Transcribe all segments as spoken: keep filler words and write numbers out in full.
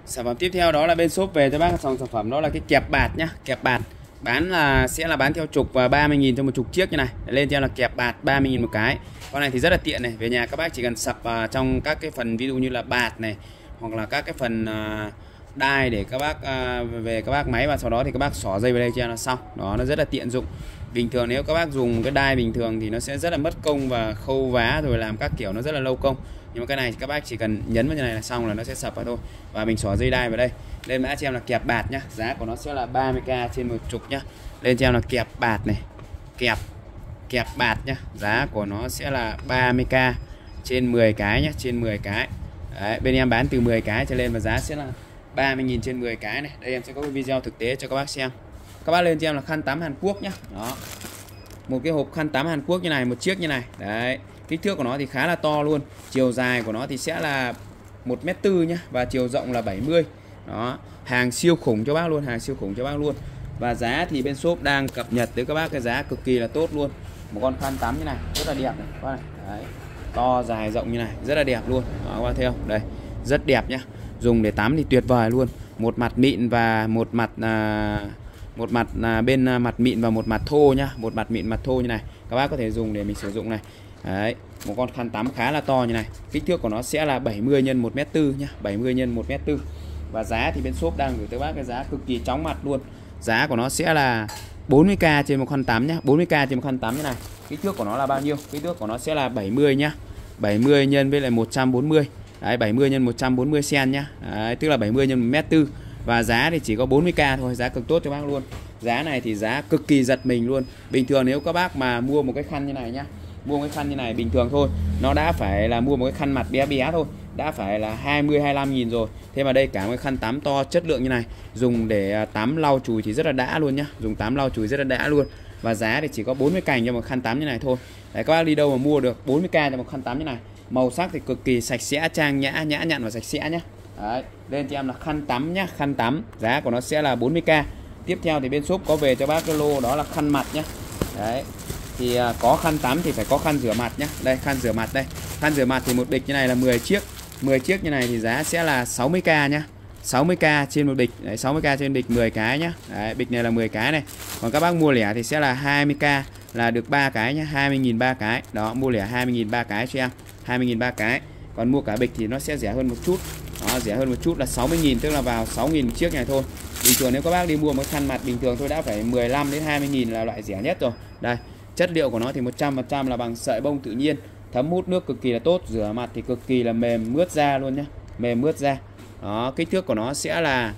Sản phẩm tiếp theo đó là bên shop về cho bác dòng sản phẩm đó là cái kẹp bạt nhá. Kẹp bạt bán là sẽ là bán theo trục và ba mươi nghìn cho một chục chiếc như này. Lên theo là kẹp bạt ba mươi nghìn một cái. Con này thì rất là tiện này, về nhà các bác chỉ cần sập vào trong các cái phần ví dụ như là bạt này, hoặc là các cái phần uh, đai để các bác uh, về các bác máy, và sau đó thì các bác xỏ dây vào đây cho nó xong. Đó, nó rất là tiện dụng. Bình thường nếu các bác dùng cái đai bình thường thì nó sẽ rất là mất công và khâu vá rồi làm các kiểu nó rất là lâu công. Nhưng mà cái này các bác chỉ cần nhấn vào như này là xong là nó sẽ sập vào thôi. Và mình xỏ dây đai vào đây. Lên mã cho em là kẹp bạt nhá. Giá của nó sẽ là ba mươi k trên một chục nhá. Lên cho em là kẹp bạt này. Kẹp kẹp bạt nhá. Giá của nó sẽ là ba mươi k trên mười cái nhá, trên mười cái. Đấy, bên em bán từ mười cái trở lên và giá sẽ là ba mươi nghìn trên mười cái này. Đây em sẽ có cái video thực tế cho các bác xem. Các bác lên cho em là khăn tắm Hàn Quốc nhá. Đó. Một cái hộp khăn tắm Hàn Quốc như này, một chiếc như này. Đấy. Kích thước của nó thì khá là to luôn. Chiều dài của nó thì sẽ là một mét tư nhá, và chiều rộng là bảy mươi. Đó, hàng siêu khủng cho bác luôn, hàng siêu khủng cho bác luôn. Và giá thì bên shop đang cập nhật tới các bác cái giá cực kỳ là tốt luôn. Một con khăn tắm như này, rất là đẹp này, các bác này. Đấy. To dài rộng như này, rất là đẹp luôn. Đó, các bác theo. Đây, rất đẹp nhá. Dùng để tắm thì tuyệt vời luôn. Một mặt mịn và một mặt à, một mặt là bên mặt mịn và một mặt thô nhá, một mặt mịn mặt thô như này. Các bác có thể dùng để mình sử dụng này. Đấy, một con khăn tắm khá là to như này. Kích thước của nó sẽ là bảy mươi nhân một mét tư nhá, bảy mươi nhân một mét tư. Và giá thì bên shop đang gửi tới bác cái giá cực kỳ chóng mặt luôn. Giá của nó sẽ là bốn mươi k trên một khăn tắm nhá, bốn mươi k trên một khăn tắm như này. Kích thước của nó là bao nhiêu? Kích thước của nó sẽ là bảy mươi nhá. bảy mươi nhân với lại một trăm bốn mươi. Đấy, bảy mươi nhân một trăm bốn mươi cm nhá. Đấy, tức là bảy mươi nhân một mét tư. Và giá thì chỉ có bốn mươi k thôi, giá cực tốt cho bác luôn. Giá này thì giá cực kỳ giật mình luôn. Bình thường nếu các bác mà mua một cái khăn như này nhá, mua một cái khăn như này bình thường thôi, nó đã phải là mua một cái khăn mặt bé bé thôi, đã phải là hai mươi hai mươi lăm nghìn rồi. Thế mà đây cả một cái khăn tắm to chất lượng như này, dùng để tắm lau chùi thì rất là đã luôn nhá. Dùng tắm lau chùi rất là đã luôn. Và giá thì chỉ có bốn mươi cành cho một khăn tắm như này thôi. Đấy, các bác đi đâu mà mua được bốn mươi k cho một khăn tắm như này. Màu sắc thì cực kỳ sạch sẽ, trang nhã, nhã nhặn và sạch sẽ nhá. Đấy, lên cho em là khăn tắm nhá, khăn tắm. Giá của nó sẽ là bốn mươi k. Tiếp theo thì bên shop có về cho bác cái lô đó là khăn mặt nhá. Đấy. Thì à, có khăn tắm thì phải có khăn rửa mặt nhá. Đây, khăn rửa mặt đây. Khăn rửa mặt thì một bịch như này là mười chiếc. mười chiếc như này thì giá sẽ là sáu mươi k nhá. sáu mươi k trên một bịch. Đấy, sáu mươi k trên bịch mười cái nhá. Đấy, bịch này là mười cái này. Còn các bác mua lẻ thì sẽ là hai mươi k là được ba cái nhá, hai mươi nghìn ba cái. Đó, mua lẻ hai mươi nghìn ba cái cho em. hai mươi nghìn ba cái. Còn mua cả bịch thì nó sẽ rẻ hơn một chút. Đó, rẻ hơn một chút là sáu mươi nghìn, tức là vào sáu nghìn chiếc này thôi. Bình thường nếu các bác đi mua một khăn mặt bình thường thôi đã phải mười lăm đến hai mươi nghìn là loại rẻ nhất rồi. Đây, chất liệu của nó thì một trăm phần trăm là bằng sợi bông tự nhiên, thấm hút nước cực kỳ là tốt, rửa mặt thì cực kỳ là mềm mướt da luôn nhá, mềm mướt da. Đó, kích thước của nó sẽ là,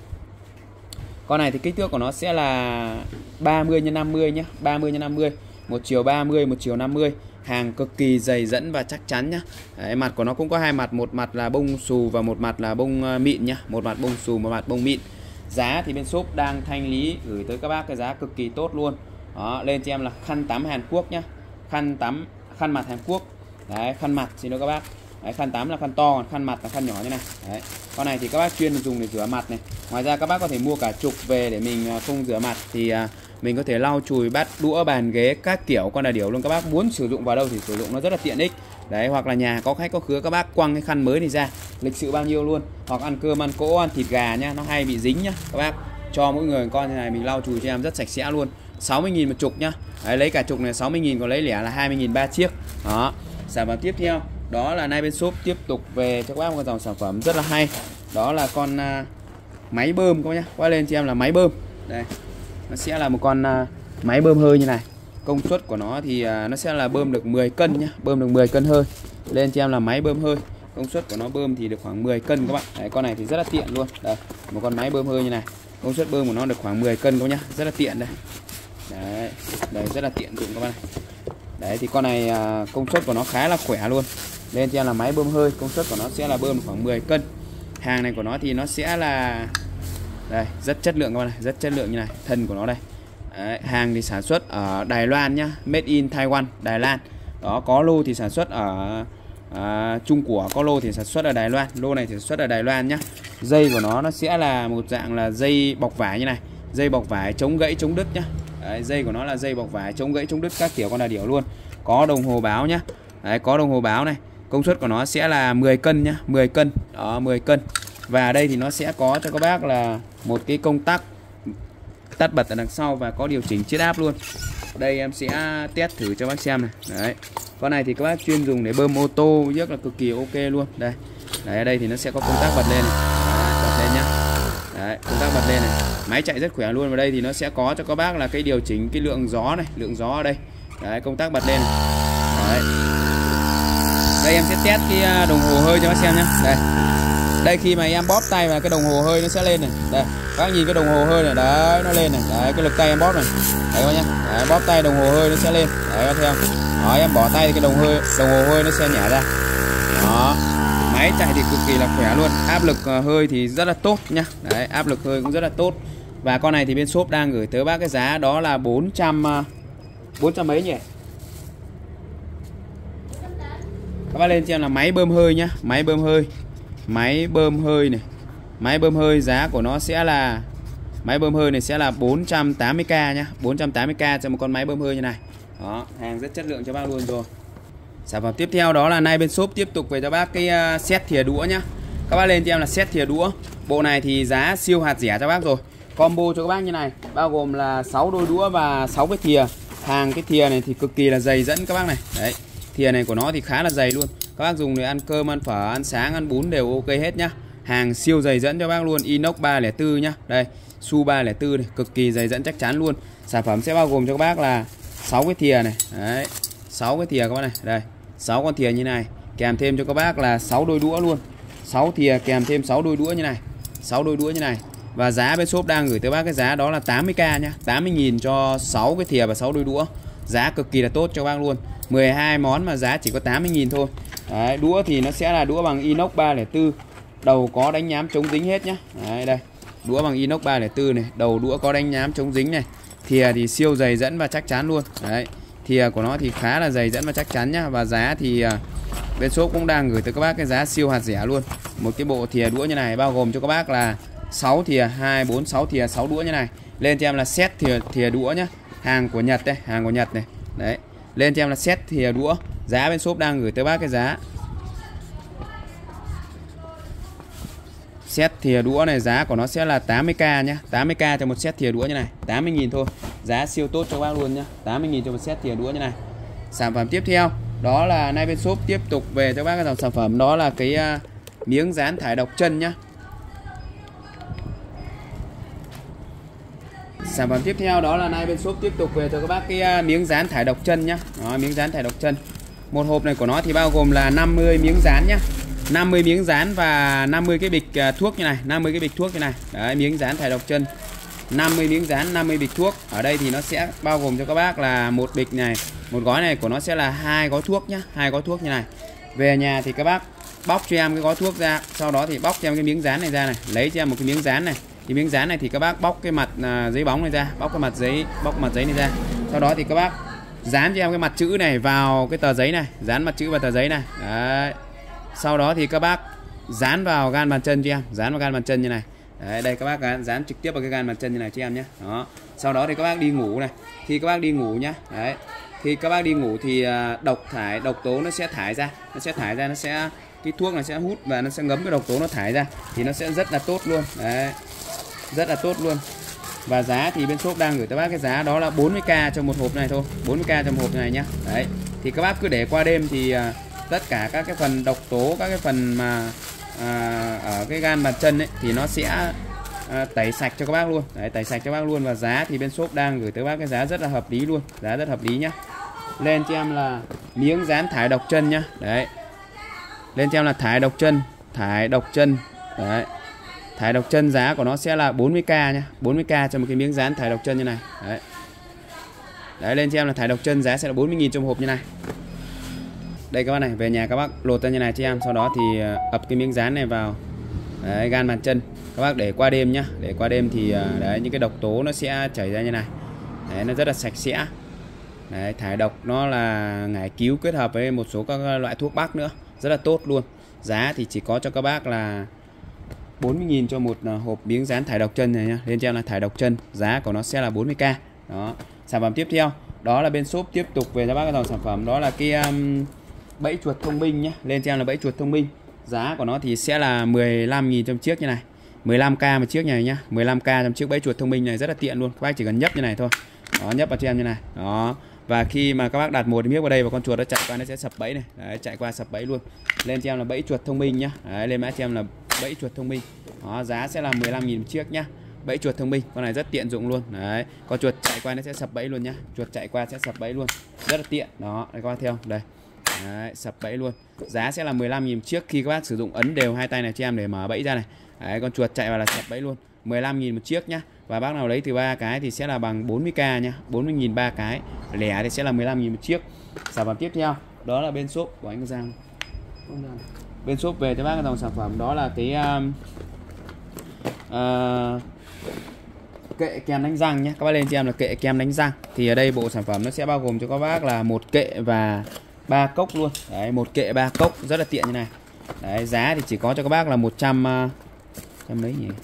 con này thì kích thước của nó sẽ là ba mươi nhân năm mươi nhá, ba mươi nhân năm mươi, một chiều ba mươi, một chiều năm mươi. Hàng cực kỳ dày dẫn và chắc chắn nhá. Đấy, mặt của nó cũng có hai mặt, một mặt là bông xù và một mặt là bông mịn nhá, một mặt bông xù, một mặt bông mịn. Giá thì bên shop đang thanh lý gửi tới các bác cái giá cực kỳ tốt luôn. Đó, lên cho em là khăn tắm Hàn Quốc nhá. Khăn tắm, khăn mặt Hàn Quốc. Đấy, khăn mặt xin lỗi các bác. Đấy, khăn tắm là khăn to, còn khăn mặt là khăn nhỏ như này. Đấy. Con này thì các bác chuyên dùng để rửa mặt này. Ngoài ra các bác có thể mua cả chục về để mình không rửa mặt thì mình có thể lau chùi bát đũa bàn ghế các kiểu con là điều luôn. Các bác muốn sử dụng vào đâu thì sử dụng, nó rất là tiện ích. Đấy, hoặc là nhà có khách có khứa các bác quăng cái khăn mới này ra, lịch sự bao nhiêu luôn. Hoặc ăn cơm ăn cỗ ăn thịt gà nhá, nó hay bị dính nhá. Các bác cho mỗi người con như này mình lau chùi cho em rất sạch sẽ luôn. sáu mươi nghìn một chục nhá. Đấy, lấy cả chục này sáu mươi nghìn, còn lấy lẻ là hai mươi nghìn ba chiếc. Đó. Sản phẩm tiếp theo đó là nay bên shop tiếp tục về cho các bác một dòng sản phẩm rất là hay. Đó là con uh, máy bơm các bác nhá. Qua lên cho em là máy bơm. Đây. Nó sẽ là một con uh, máy bơm hơi như này. Công suất của nó thì uh, nó sẽ là bơm được mười cân nhá, bơm được mười cân hơi. Lên cho em là máy bơm hơi. Công suất của nó bơm thì được khoảng mười cân các bạn. Đấy, con này thì rất là tiện luôn. Đây, một con máy bơm hơi như này. Công suất bơm của nó được khoảng mười cân các bác nhá, rất là tiện đây. Đấy, đây rất là tiện dụng các bạn này. Đấy thì con này uh, công suất của nó khá là khỏe luôn. Lên cho em là máy bơm hơi, công suất của nó sẽ là bơm khoảng mười cân. Hàng này của nó thì nó sẽ là đây, rất chất lượng các bạn này, rất chất lượng như này, thân của nó đây. Đấy, hàng thì sản xuất ở Đài Loan nhá, made in Taiwan, Đài Loan. Đó, có lô thì sản xuất ở à, Trung Quốc, có lô thì sản xuất ở Đài Loan. Lô này thì sản xuất ở Đài Loan nhá. Dây của nó nó sẽ là một dạng là dây bọc vải như này, dây bọc vải chống gãy chống đứt nhá. Đấy, dây của nó là dây bọc vải chống gãy chống đứt các kiểu con là điểu luôn. Có đồng hồ báo nhá. Đấy, có đồng hồ báo này. Công suất của nó sẽ là mười cân nhá, mười cân. Đó, mười cân. Và ở đây thì nó sẽ có cho các bác là một cái công tắc tắt bật ở đằng sau và có điều chỉnh chiết áp luôn. Đây em sẽ test thử cho bác xem này. Đấy. Con này thì các bác chuyên dùng để bơm ô tô rất là cực kỳ ok luôn. Đây. Đấy, ở đây thì nó sẽ có công tắc bật lên này. Đấy, bật lên nhá. Đấy, công tắc bật lên này. Máy chạy rất khỏe luôn. Vào đây thì nó sẽ có cho các bác là cái điều chỉnh cái lượng gió này, lượng gió ở đây. Đấy, công tắc bật lên này. Đấy. Đây em sẽ test cái đồng hồ hơi cho bác xem nhá. Đây. Đây khi mà em bóp tay vào cái đồng hồ hơi nó sẽ lên này. Đây, các bác nhìn cái đồng hồ hơi này, đấy nó lên này. Đấy, cái lực tay em bóp này. Đấy các bác nhá. Đấy, bóp tay đồng hồ hơi nó sẽ lên. Đấy các bác thấy không? Đó, em bỏ tay cái đồng hơi đồng hồ hơi nó sẽ nhả ra. Đó. Máy chạy thì cực kỳ là khỏe luôn. Áp lực hơi thì rất là tốt nhá. Đấy, áp lực hơi cũng rất là tốt. Và con này thì bên shop đang gửi tới bác cái giá đó là bốn trăm bốn trăm mấy nhỉ? Các bác lên cho em là máy bơm hơi nhá, máy bơm hơi. Máy bơm hơi này. Máy bơm hơi giá của nó sẽ là máy bơm hơi này sẽ là bốn trăm tám mươi k nhá, bốn trăm tám mươi k cho một con máy bơm hơi như này. Đó, hàng rất chất lượng cho bác luôn rồi. Sản phẩm tiếp theo đó là nay bên shop tiếp tục về cho bác cái uh, set thìa đũa nhá. Các bác lên cho em là set thìa đũa. Bộ này thì giá siêu hạt rẻ cho bác rồi. Combo cho các bác như này, bao gồm là sáu đôi đũa và sáu cái thìa. Hàng cái thìa này thì cực kỳ là dày dẫn các bác này. Đấy. Thìa này của nó thì khá là dày luôn. Các bác dùng để ăn cơm, ăn phở, ăn sáng, ăn bún đều ok hết nhá. Hàng siêu dày dẫn cho bác luôn, inox ba không bốn nhá. Đây, su ba không bốn này, cực kỳ dày dẫn chắc chắn luôn. Sản phẩm sẽ bao gồm cho các bác là sáu cái thìa này. Đấy, sáu cái thìa các bác này. Đây, sáu con thìa như này, kèm thêm cho các bác là sáu đôi đũa luôn. sáu thìa kèm thêm sáu đôi đũa như này. sáu đôi đũa như này. Và giá bên shop đang gửi tới bác cái giá đó là tám mươi k nhá, tám mươi nghìn cho sáu cái thìa và sáu đôi đũa. Giá cực kỳ là tốt cho bác luôn. mười hai món mà giá chỉ có tám mươi nghìn thôi. Đấy, đũa thì nó sẽ là đũa bằng inox ba không bốn. Đầu có đánh nhám chống dính hết nhá. Đấy, đây. Đũa bằng inox ba không bốn này, đầu đũa có đánh nhám chống dính này. Thìa thì siêu dày dẫn và chắc chắn luôn. Đấy. Thìa của nó thì khá là dày dẫn và chắc chắn nhá. Và giá thì uh, bên shop cũng đang gửi tới các bác cái giá siêu hạt rẻ luôn. Một cái bộ thìa đũa như này bao gồm cho các bác là sáu thìa, hai, bốn, sáu thìa, sáu đũa như này. Lên cho em là set thìa, thìa đũa nhá. Hàng của Nhật đây, hàng của Nhật này. Đấy. Lên cho em là set thìa đũa. Giá bên shop đang gửi tới bác cái giá set thìa đũa này, giá của nó sẽ là tám mươi k nhá, tám mươi k cho một set thìa đũa như này, tám mươi nghìn thôi. Giá siêu tốt cho bác luôn nhá, tám mươi nghìn cho một set thìa đũa như này. Sản phẩm tiếp theo đó là nay bên shop tiếp tục về cho bác cái dòng sản phẩm đó là cái uh, miếng dán thải độc chân nhá. Sản phẩm tiếp theo đó là nay bên shop tiếp tục về cho các bác cái uh, miếng dán thải độc chân nhá. Đó, miếng dán thải độc chân. Một hộp này của nó thì bao gồm là năm mươi miếng dán nhá. năm mươi miếng dán và năm mươi cái bịch uh, thuốc như này, năm mươi cái bịch thuốc như này. Đấy, miếng dán thải độc chân. năm mươi miếng dán, năm mươi bịch thuốc. Ở đây thì nó sẽ bao gồm cho các bác là một bịch này, một gói này của nó sẽ là hai gói thuốc nhá, hai gói thuốc như này. Về nhà thì các bác bóc cho em cái gói thuốc ra, sau đó thì bóc cho em cái miếng dán này ra này, lấy cho em một cái miếng dán này. Thì miếng dán này thì các bác bóc cái mặt uh, giấy bóng này ra, bóc cái mặt giấy, bóc cái mặt giấy này ra. Sau đó thì các bác dán cho em cái mặt chữ này vào cái tờ giấy này, dán mặt chữ vào tờ giấy này. Đấy. Sau đó thì các bác dán vào gan bàn chân cho em, dán vào gan bàn chân như này. Đấy, đây các bác dán trực tiếp vào cái gan bàn chân như này cho em nhé. Đó. Sau đó thì các bác đi ngủ này, khi các bác đi ngủ nhá. Đấy. Khi các bác đi ngủ thì độc thải, độc tố nó sẽ thải ra, nó sẽ thải ra, nó sẽ cái thuốc này sẽ hút và nó sẽ ngấm cái độc tố nó thải ra thì nó sẽ rất là tốt luôn. Đấy. Rất là tốt luôn. Và giá thì bên shop đang gửi tới bác cái giá đó là bốn mươi k cho một hộp này thôi, bốn mươi k cho một hộp này nhá. Đấy. Thì các bác cứ để qua đêm thì uh, tất cả các cái phần độc tố, các cái phần mà à, ở cái gan bàn chân ấy thì nó sẽ à, tẩy sạch cho các bác luôn. Đấy, tẩy sạch cho bác luôn. Và giá thì bên shop đang gửi tới bác cái giá rất là hợp lý luôn, giá rất hợp lý nhá. Lên cho em là miếng dán thải độc chân nhá. Đấy. Lên cho em là thải độc chân, thải độc chân. Đấy. Thải độc chân giá của nó sẽ là bốn mươi k nhá, bốn mươi k cho một cái miếng dán thải độc chân như này. Đấy. Đấy, lên cho em là thải độc chân giá sẽ là bốn mươi nghìn trong hộp như này. Đây các bác này, về nhà các bác lột ra như này cho em, sau đó thì ập cái miếng dán này vào đấy, gan bàn chân. Các bác để qua đêm nhá, để qua đêm thì đấy, những cái độc tố nó sẽ chảy ra như này. Đấy, nó rất là sạch sẽ. Đấy, thải độc nó là ngải cứu kết hợp với một số các loại thuốc bắc nữa, rất là tốt luôn. Giá thì chỉ có cho các bác là bốn mươi nghìn cho một hộp miếng dán thải độc chân này nhá. Lên cho em là thải độc chân, giá của nó sẽ là bốn mươi k. Đó. Sản phẩm tiếp theo đó là bên shop tiếp tục về cho bác cái dòng sản phẩm đó là cái um, bẫy chuột thông minh nhé. Lên cho em là bẫy chuột thông minh, Giá của nó thì sẽ là mười lăm nghìn trong chiếc như này, mười lăm k một chiếc này nhá, mười lăm k trong chiếc bẫy chuột thông minh này rất là tiện luôn. Các bác chỉ cần nhấp như này thôi. Đó, nhấp vào cho em như này. Đó. Và khi mà các bác đặt một miếng vào đây và con chuột nó chạy qua nó sẽ sập bẫy này. Đấy, chạy qua sập bẫy luôn. Lên cho em là bẫy chuột thông minh nhá. Đấy, lên mã cho em là bẫy chuột thông minh. Đó, giá sẽ là mười lăm nghìn một chiếc nhá. Bẫy chuột thông minh, con này rất tiện dụng luôn. Đấy, con chuột chạy qua nó sẽ sập bẫy luôn nhá. Chuột chạy qua sẽ sập bẫy luôn. Rất là tiện. Đó, đây các bác theo. Đây. Đấy, sập bẫy luôn. Giá sẽ là mười lăm nghìn chiếc khi các bác sử dụng ấn đều hai tay này cho em để mở bẫy ra này. Đấy, con chuột chạy vào là sập bẫy luôn. mười lăm nghìn một chiếc nhá. Và bác nào lấy từ ba cái thì sẽ là bằng bốn mươi k nhá, bốn mươi nghìn ba cái. Lẻ thì sẽ là mười lăm nghìn một chiếc. Sản phẩm tiếp theo đó là bên shop của anh Giang. Bên shop về cho bác cái dòng sản phẩm đó là cái um, uh, kệ kem đánh răng nhé. Các bác lên cho em là kệ kem đánh răng. Thì ở đây bộ sản phẩm nó sẽ bao gồm cho các bác là một kệ và ba cốc luôn. Đấy, một kệ ba cốc rất là tiện như này. Đấy, giá thì chỉ có cho các bác là một trăm uh, trăm mấy nhỉ?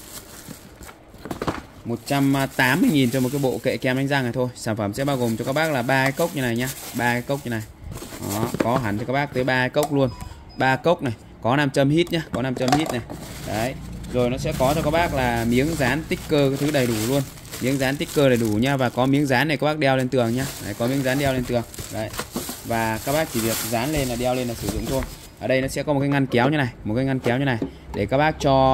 một trăm tám mươi nghìn cho một cái bộ kệ kem đánh răng này thôi. Sản phẩm sẽ bao gồm cho các bác là ba cái cốc như này nhá, ba cái cốc như này. Đó, có hẳn cho các bác tới ba cái cốc luôn. ba cốc này, có nam châm hít nhá, có nam châm hít này. Đấy. Rồi nó sẽ có cho các bác là miếng dán sticker cái thứ đầy đủ luôn. Miếng dán sticker đầy đủ nha, và có miếng dán này các bác đeo lên tường nhá. Đấy, có miếng dán đeo lên tường. Đấy. Và các bác chỉ việc dán lên là đeo lên là sử dụng thôi. Ở đây nó sẽ có một cái ngăn kéo như này, một cái ngăn kéo như này để các bác cho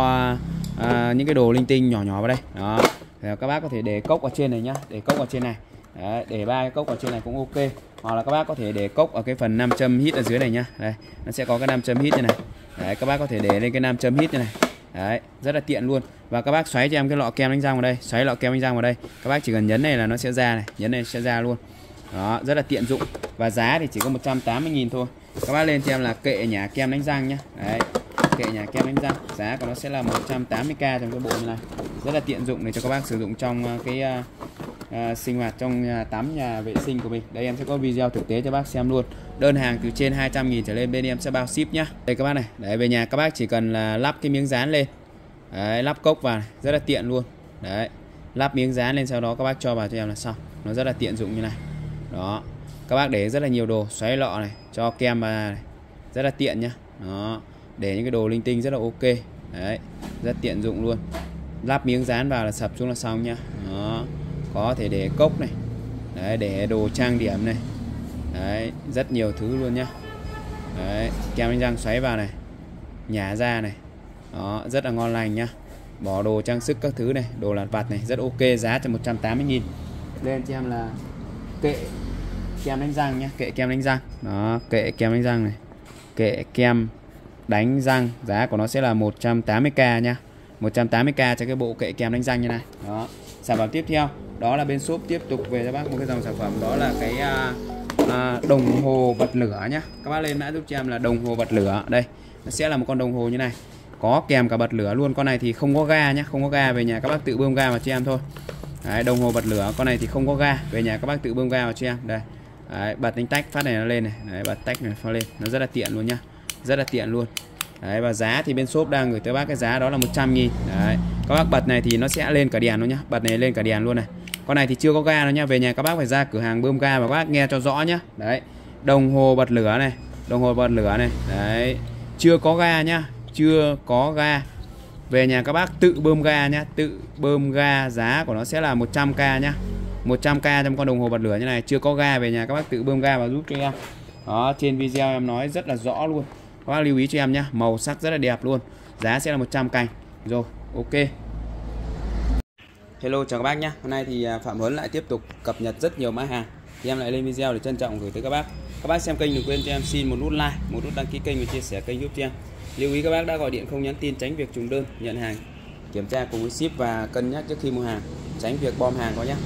à, những cái đồ linh tinh nhỏ nhỏ vào đây. Đó. Các bác có thể để cốc ở trên này nhá, để cốc ở trên này. Đấy, để ba cái cốc ở trên này cũng ok. Hoặc là các bác có thể để cốc ở cái phần nam châm hít ở dưới này nhá. Đây, nó sẽ có cái nam châm hít như này. Đấy, các bác có thể để lên cái nam châm hít như này. Đấy, rất là tiện luôn. Và các bác xoáy cho em cái lọ kem đánh răng vào đây, xoáy lọ kem đánh răng vào đây. Các bác chỉ cần nhấn này là nó sẽ ra này, nhấn này sẽ ra luôn. Đó, rất là tiện dụng. Và giá thì chỉ có một trăm tám mươi nghìn thôi. Các bác lên cho em là kệ nhà kem đánh răng nhá. Đấy, kệ nhà kem đánh răng, giá của nó sẽ là một trăm tám mươi k trong cái bộ như này. Rất là tiện dụng để cho các bác sử dụng trong cái uh, uh, sinh hoạt trong nhà tắm, nhà vệ sinh của mình. Đây em sẽ có video thực tế cho bác xem luôn. Đơn hàng từ trên hai trăm nghìn trở lên bên em sẽ bao ship nhá. Đây các bác này, đấy, về nhà các bác chỉ cần là lắp cái miếng dán lên. Đấy, lắp cốc vào này, rất là tiện luôn. Đấy, lắp miếng dán lên, sau đó các bác cho vào cho em là xong. Nó rất là tiện dụng như này. Đó, các bác để rất là nhiều đồ, xoáy lọ này, cho kem vào này, rất là tiện nhá. Đó, để những cái đồ linh tinh rất là ok. Đấy, rất tiện dụng luôn. Lắp miếng dán vào là sập xuống là xong nhá. Đó, có thể để cốc này. Đấy, để đồ trang điểm này. Đấy, rất nhiều thứ luôn nhá. Đấy, kem đánh răng xoáy vào này, nhả ra này. Đó, rất là ngon lành nhá. Bỏ đồ trang sức các thứ này, đồ lặt vặt này, rất ok. Giá cho một trăm tám mươi nghìn. Lên cho em là kệ kem đánh răng nhá, kệ kem đánh răng. Đó, kệ kem đánh răng này, kệ kem đánh răng, giá của nó sẽ là một trăm tám mươi k nha, một trăm tám mươi k cho cái bộ kệ kem đánh răng như này. Đó, sản phẩm tiếp theo đó là bên shop tiếp tục về cho bác một cái dòng sản phẩm đó là cái à, à, đồng hồ bật lửa nhá. Các bác lên mã giúp cho em là đồng hồ bật lửa. Đây, nó sẽ là một con đồng hồ như này, có kèm cả bật lửa luôn. Con này thì không có ga nhá, không có ga, về nhà các bác tự bơm ga vào cho em thôi. Đấy, đồng hồ bật lửa, con này thì không có ga, về nhà các bác tự bơm ga vào cho em. Đây, đấy, bật đánh tách phát này nó lên này. Đấy, bật tách này phát lên, nó rất là tiện luôn nhá, rất là tiện luôn. Đấy, và giá thì bên shop đang gửi tới bác cái giá đó là một trăm nghìn. Đấy, các bác bật này thì nó sẽ lên cả đèn luôn nhá, bật này lên cả đèn luôn này. Con này thì chưa có ga đâu nhá, về nhà các bác phải ra cửa hàng bơm ga và các bác nghe cho rõ nhá. Đấy, đồng hồ bật lửa này, đồng hồ bật lửa này. Đấy, chưa có ga nhá, chưa có ga. Về nhà các bác tự bơm ga nhá, tự bơm ga, giá của nó sẽ là một trăm k nhá. một trăm k trong con đồng hồ bật lửa như này, chưa có ga, về nhà các bác tự bơm ga vào giúp cho em. Đó, trên video em nói rất là rõ luôn. Các bác lưu ý cho em nhá, màu sắc rất là đẹp luôn. Giá sẽ là một trăm cành. Rồi, ok. Hello chào các bác nhá. Hôm nay thì Phạm Huấn lại tiếp tục cập nhật rất nhiều mã hàng. Thì em lại lên video để trân trọng gửi tới các bác. Các bác xem kênh đừng quên cho em xin một nút like, một nút đăng ký kênh và chia sẻ kênh giúp cho em. Lưu ý các bác đã gọi điện không nhắn tin tránh việc trùng đơn, nhận hàng kiểm tra cùng với ship và cân nhắc trước khi mua hàng, tránh việc bom hàng có nhé.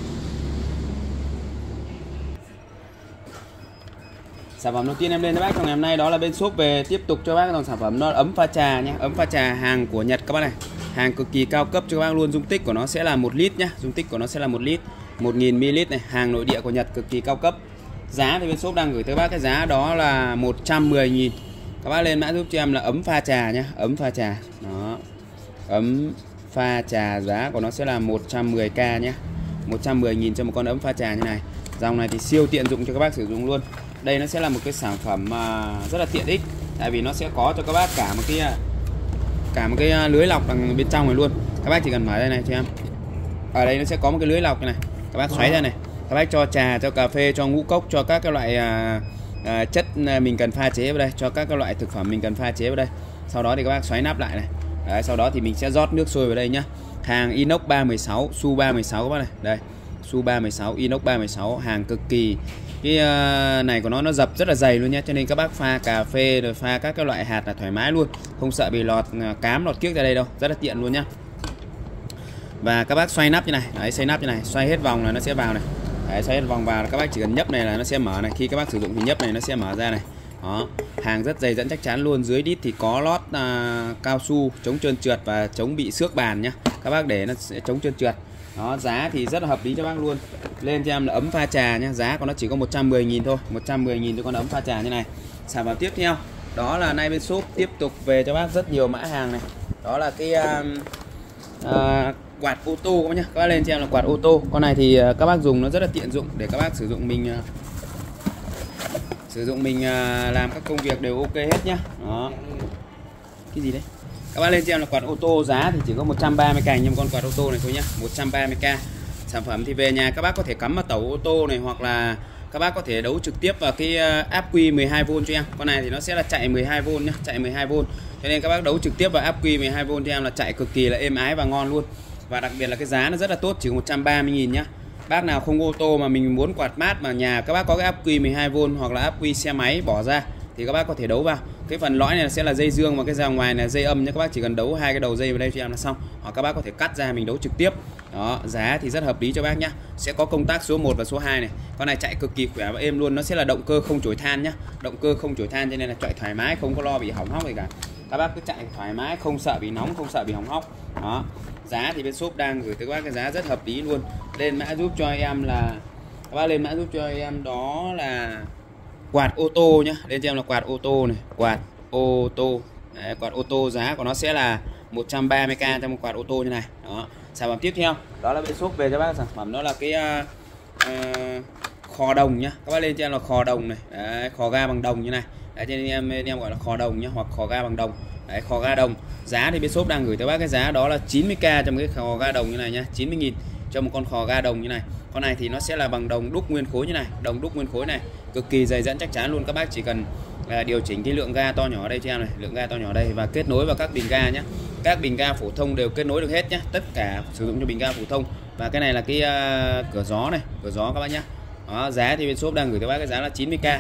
Sản phẩm đầu tiên em lên cho bác trong ngày hôm nay đó là bên shop về tiếp tục cho bác dòng sản phẩm nó ấm pha trà nhé. Ấm pha trà hàng của Nhật các bác này, hàng cực kỳ cao cấp cho các bác luôn. Dung tích của nó sẽ là một lít nhá, dung tích của nó sẽ là một lít, một nghìn mi li lít này, hàng nội địa của Nhật cực kỳ cao cấp. Giá thì bên shop đang gửi tới bác cái giá đó là một trăm mười nghìn. Các bác lên mã giúp cho em là ấm pha trà nhé, ấm pha trà. Đó, ấm pha trà, giá của nó sẽ là một trăm mười k nhé, một trăm mười nghìn cho một con ấm pha trà như này. Dòng này thì siêu tiện dụng cho các bác sử dụng luôn. Đây nó sẽ là một cái sản phẩm mà rất là tiện ích. tại vì nó sẽ có cho các bác cả một cái cả một cái lưới lọc đằng bên trong này luôn. Các bác chỉ cần mở đây này cho em, ở đây nó sẽ có một cái lưới lọc này, các bác xoáy ra này, các bác cho trà, cho cà phê, cho ngũ cốc, cho các cái loại à, à, chất mình cần pha chế vào đây, cho các cái loại thực phẩm mình cần pha chế vào đây. Sau đó thì các bác xoáy nắp lại này. Đấy, sau đó thì mình sẽ rót nước sôi vào đây nhá. Hàng inox ba mười sáu, su ba mười sáu các bác này. Đây, su ba mười sáu, inox ba mười sáu, hàng cực kỳ cái uh, này của nó nó dập rất là dày luôn nhé, cho nên các bác pha cà phê rồi pha các cái loại hạt là thoải mái luôn, không sợ bị lọt uh, cám lọt kiếc ra đây đâu, rất là tiện luôn nhá. Và các bác xoay nắp như này, đấy, xoay nắp như này, xoay hết vòng là nó sẽ vào này. Đấy, xoay hết vòng vào là các bác chỉ cần nhấp này là nó sẽ mở này, khi các bác sử dụng thì nhấp này nó sẽ mở ra này. Đó, hàng rất dày dẫn chắc chắn luôn. Dưới đít thì có lót uh, cao su chống trơn trượt và chống bị xước bàn nhá, các bác để nó sẽ chống trơn trượt. Đó, giá thì rất là hợp lý cho bác luôn. Lên cho em là ấm pha trà nhá, giá của nó chỉ có một trăm mười nghìn thôi, một trăm mười nghìn cho con ấm pha trà như này. Sản phẩm tiếp theo đó là nay bên shop tiếp tục về cho bác rất nhiều mã hàng này. Đó là cái uh, uh, quạt ô tô các bác nhá. Các bác lên cho em là quạt ô tô. Con này thì uh, các bác dùng nó rất là tiện dụng để các bác sử dụng mình uh, sử dụng mình uh, làm các công việc đều ok hết nhá. Đó. Cái gì đấy? Các bác lên cho em là quạt ô tô, giá thì chỉ có một trăm ba mươi cành nhưng con quạt ô tô này thôi nhá, một trăm ba mươi k. Sản phẩm thì về nhà các bác có thể cắm vào tàu ô tô này, hoặc là các bác có thể đấu trực tiếp vào cái áp quy mười hai vôn cho em. Con này thì nó sẽ là chạy mười hai vôn nhá, chạy mười hai vôn. Cho nên các bác đấu trực tiếp vào áp quy mười hai vôn cho em là chạy cực kỳ là êm ái và ngon luôn. Và đặc biệt là cái giá nó rất là tốt, chỉ một trăm ba mươi nghìn nhá. Bác nào không ô tô mà mình muốn quạt mát mà nhà các bác có cái áp quy mười hai vôn hoặc là áp quy xe máy bỏ ra thì các bác có thể đấu vào. Cái phần lõi này sẽ là dây dương và cái ra ngoài là dây âm nhé, các bác chỉ cần đấu hai cái đầu dây vào đây cho em là xong. Hoặc các bác có thể cắt ra mình đấu trực tiếp. Đó, giá thì rất hợp lý cho bác nhá. Sẽ có công tắc số một và số hai này. Con này chạy cực kỳ khỏe và êm luôn, nó sẽ là động cơ không chổi than nhá. Động cơ không chổi than cho nên là chạy thoải mái, không có lo bị hỏng hóc gì cả. Các bác cứ chạy thoải mái, không sợ bị nóng, không sợ bị hỏng hóc. Đó. Giá thì bên shop đang gửi tới các bác cái giá rất hợp lý luôn. Lên mã giúp cho em là các bác lên mã giúp cho em đó là quạt ô tô nhá. Lên cho em là quạt ô tô này, quạt ô tô. Đấy, quạt ô tô giá của nó sẽ là một trăm ba mươi k trong một quạt ô tô như này. Đó. Sản phẩm tiếp theo đó là bên shop về cho bác sản phẩm đó là cái uh, uh, khò đồng nhá. Các bác lên cho em là khò đồng này. Đấy, khò ga bằng đồng như này. Đấy, cho nên em em gọi là khò đồng nhá, hoặc khò ga bằng đồng. Đấy, khò ga đồng. Giá thì bên shop đang gửi tới bác cái giá đó là chín mươi k trong cái khò ga đồng như này nhá, chín mươi nghìn cho một con khò ga đồng như này. Con này thì nó sẽ là bằng đồng đúc nguyên khối như này, đồng đúc nguyên khối này, cực kỳ dày dẫn chắc chắn luôn. Các bác chỉ cần uh, điều chỉnh cái lượng ga to nhỏ ở đây cho em này, lượng ga to nhỏ đây và kết nối vào các bình ga nhé. Các bình ga phổ thông đều kết nối được hết nhé, tất cả sử dụng cho bình ga phổ thông. Và cái này là cái uh, cửa gió này, cửa gió các bác nhé. Đó, giá thì bên shop đang gửi tới bác cái giá là chín mươi k.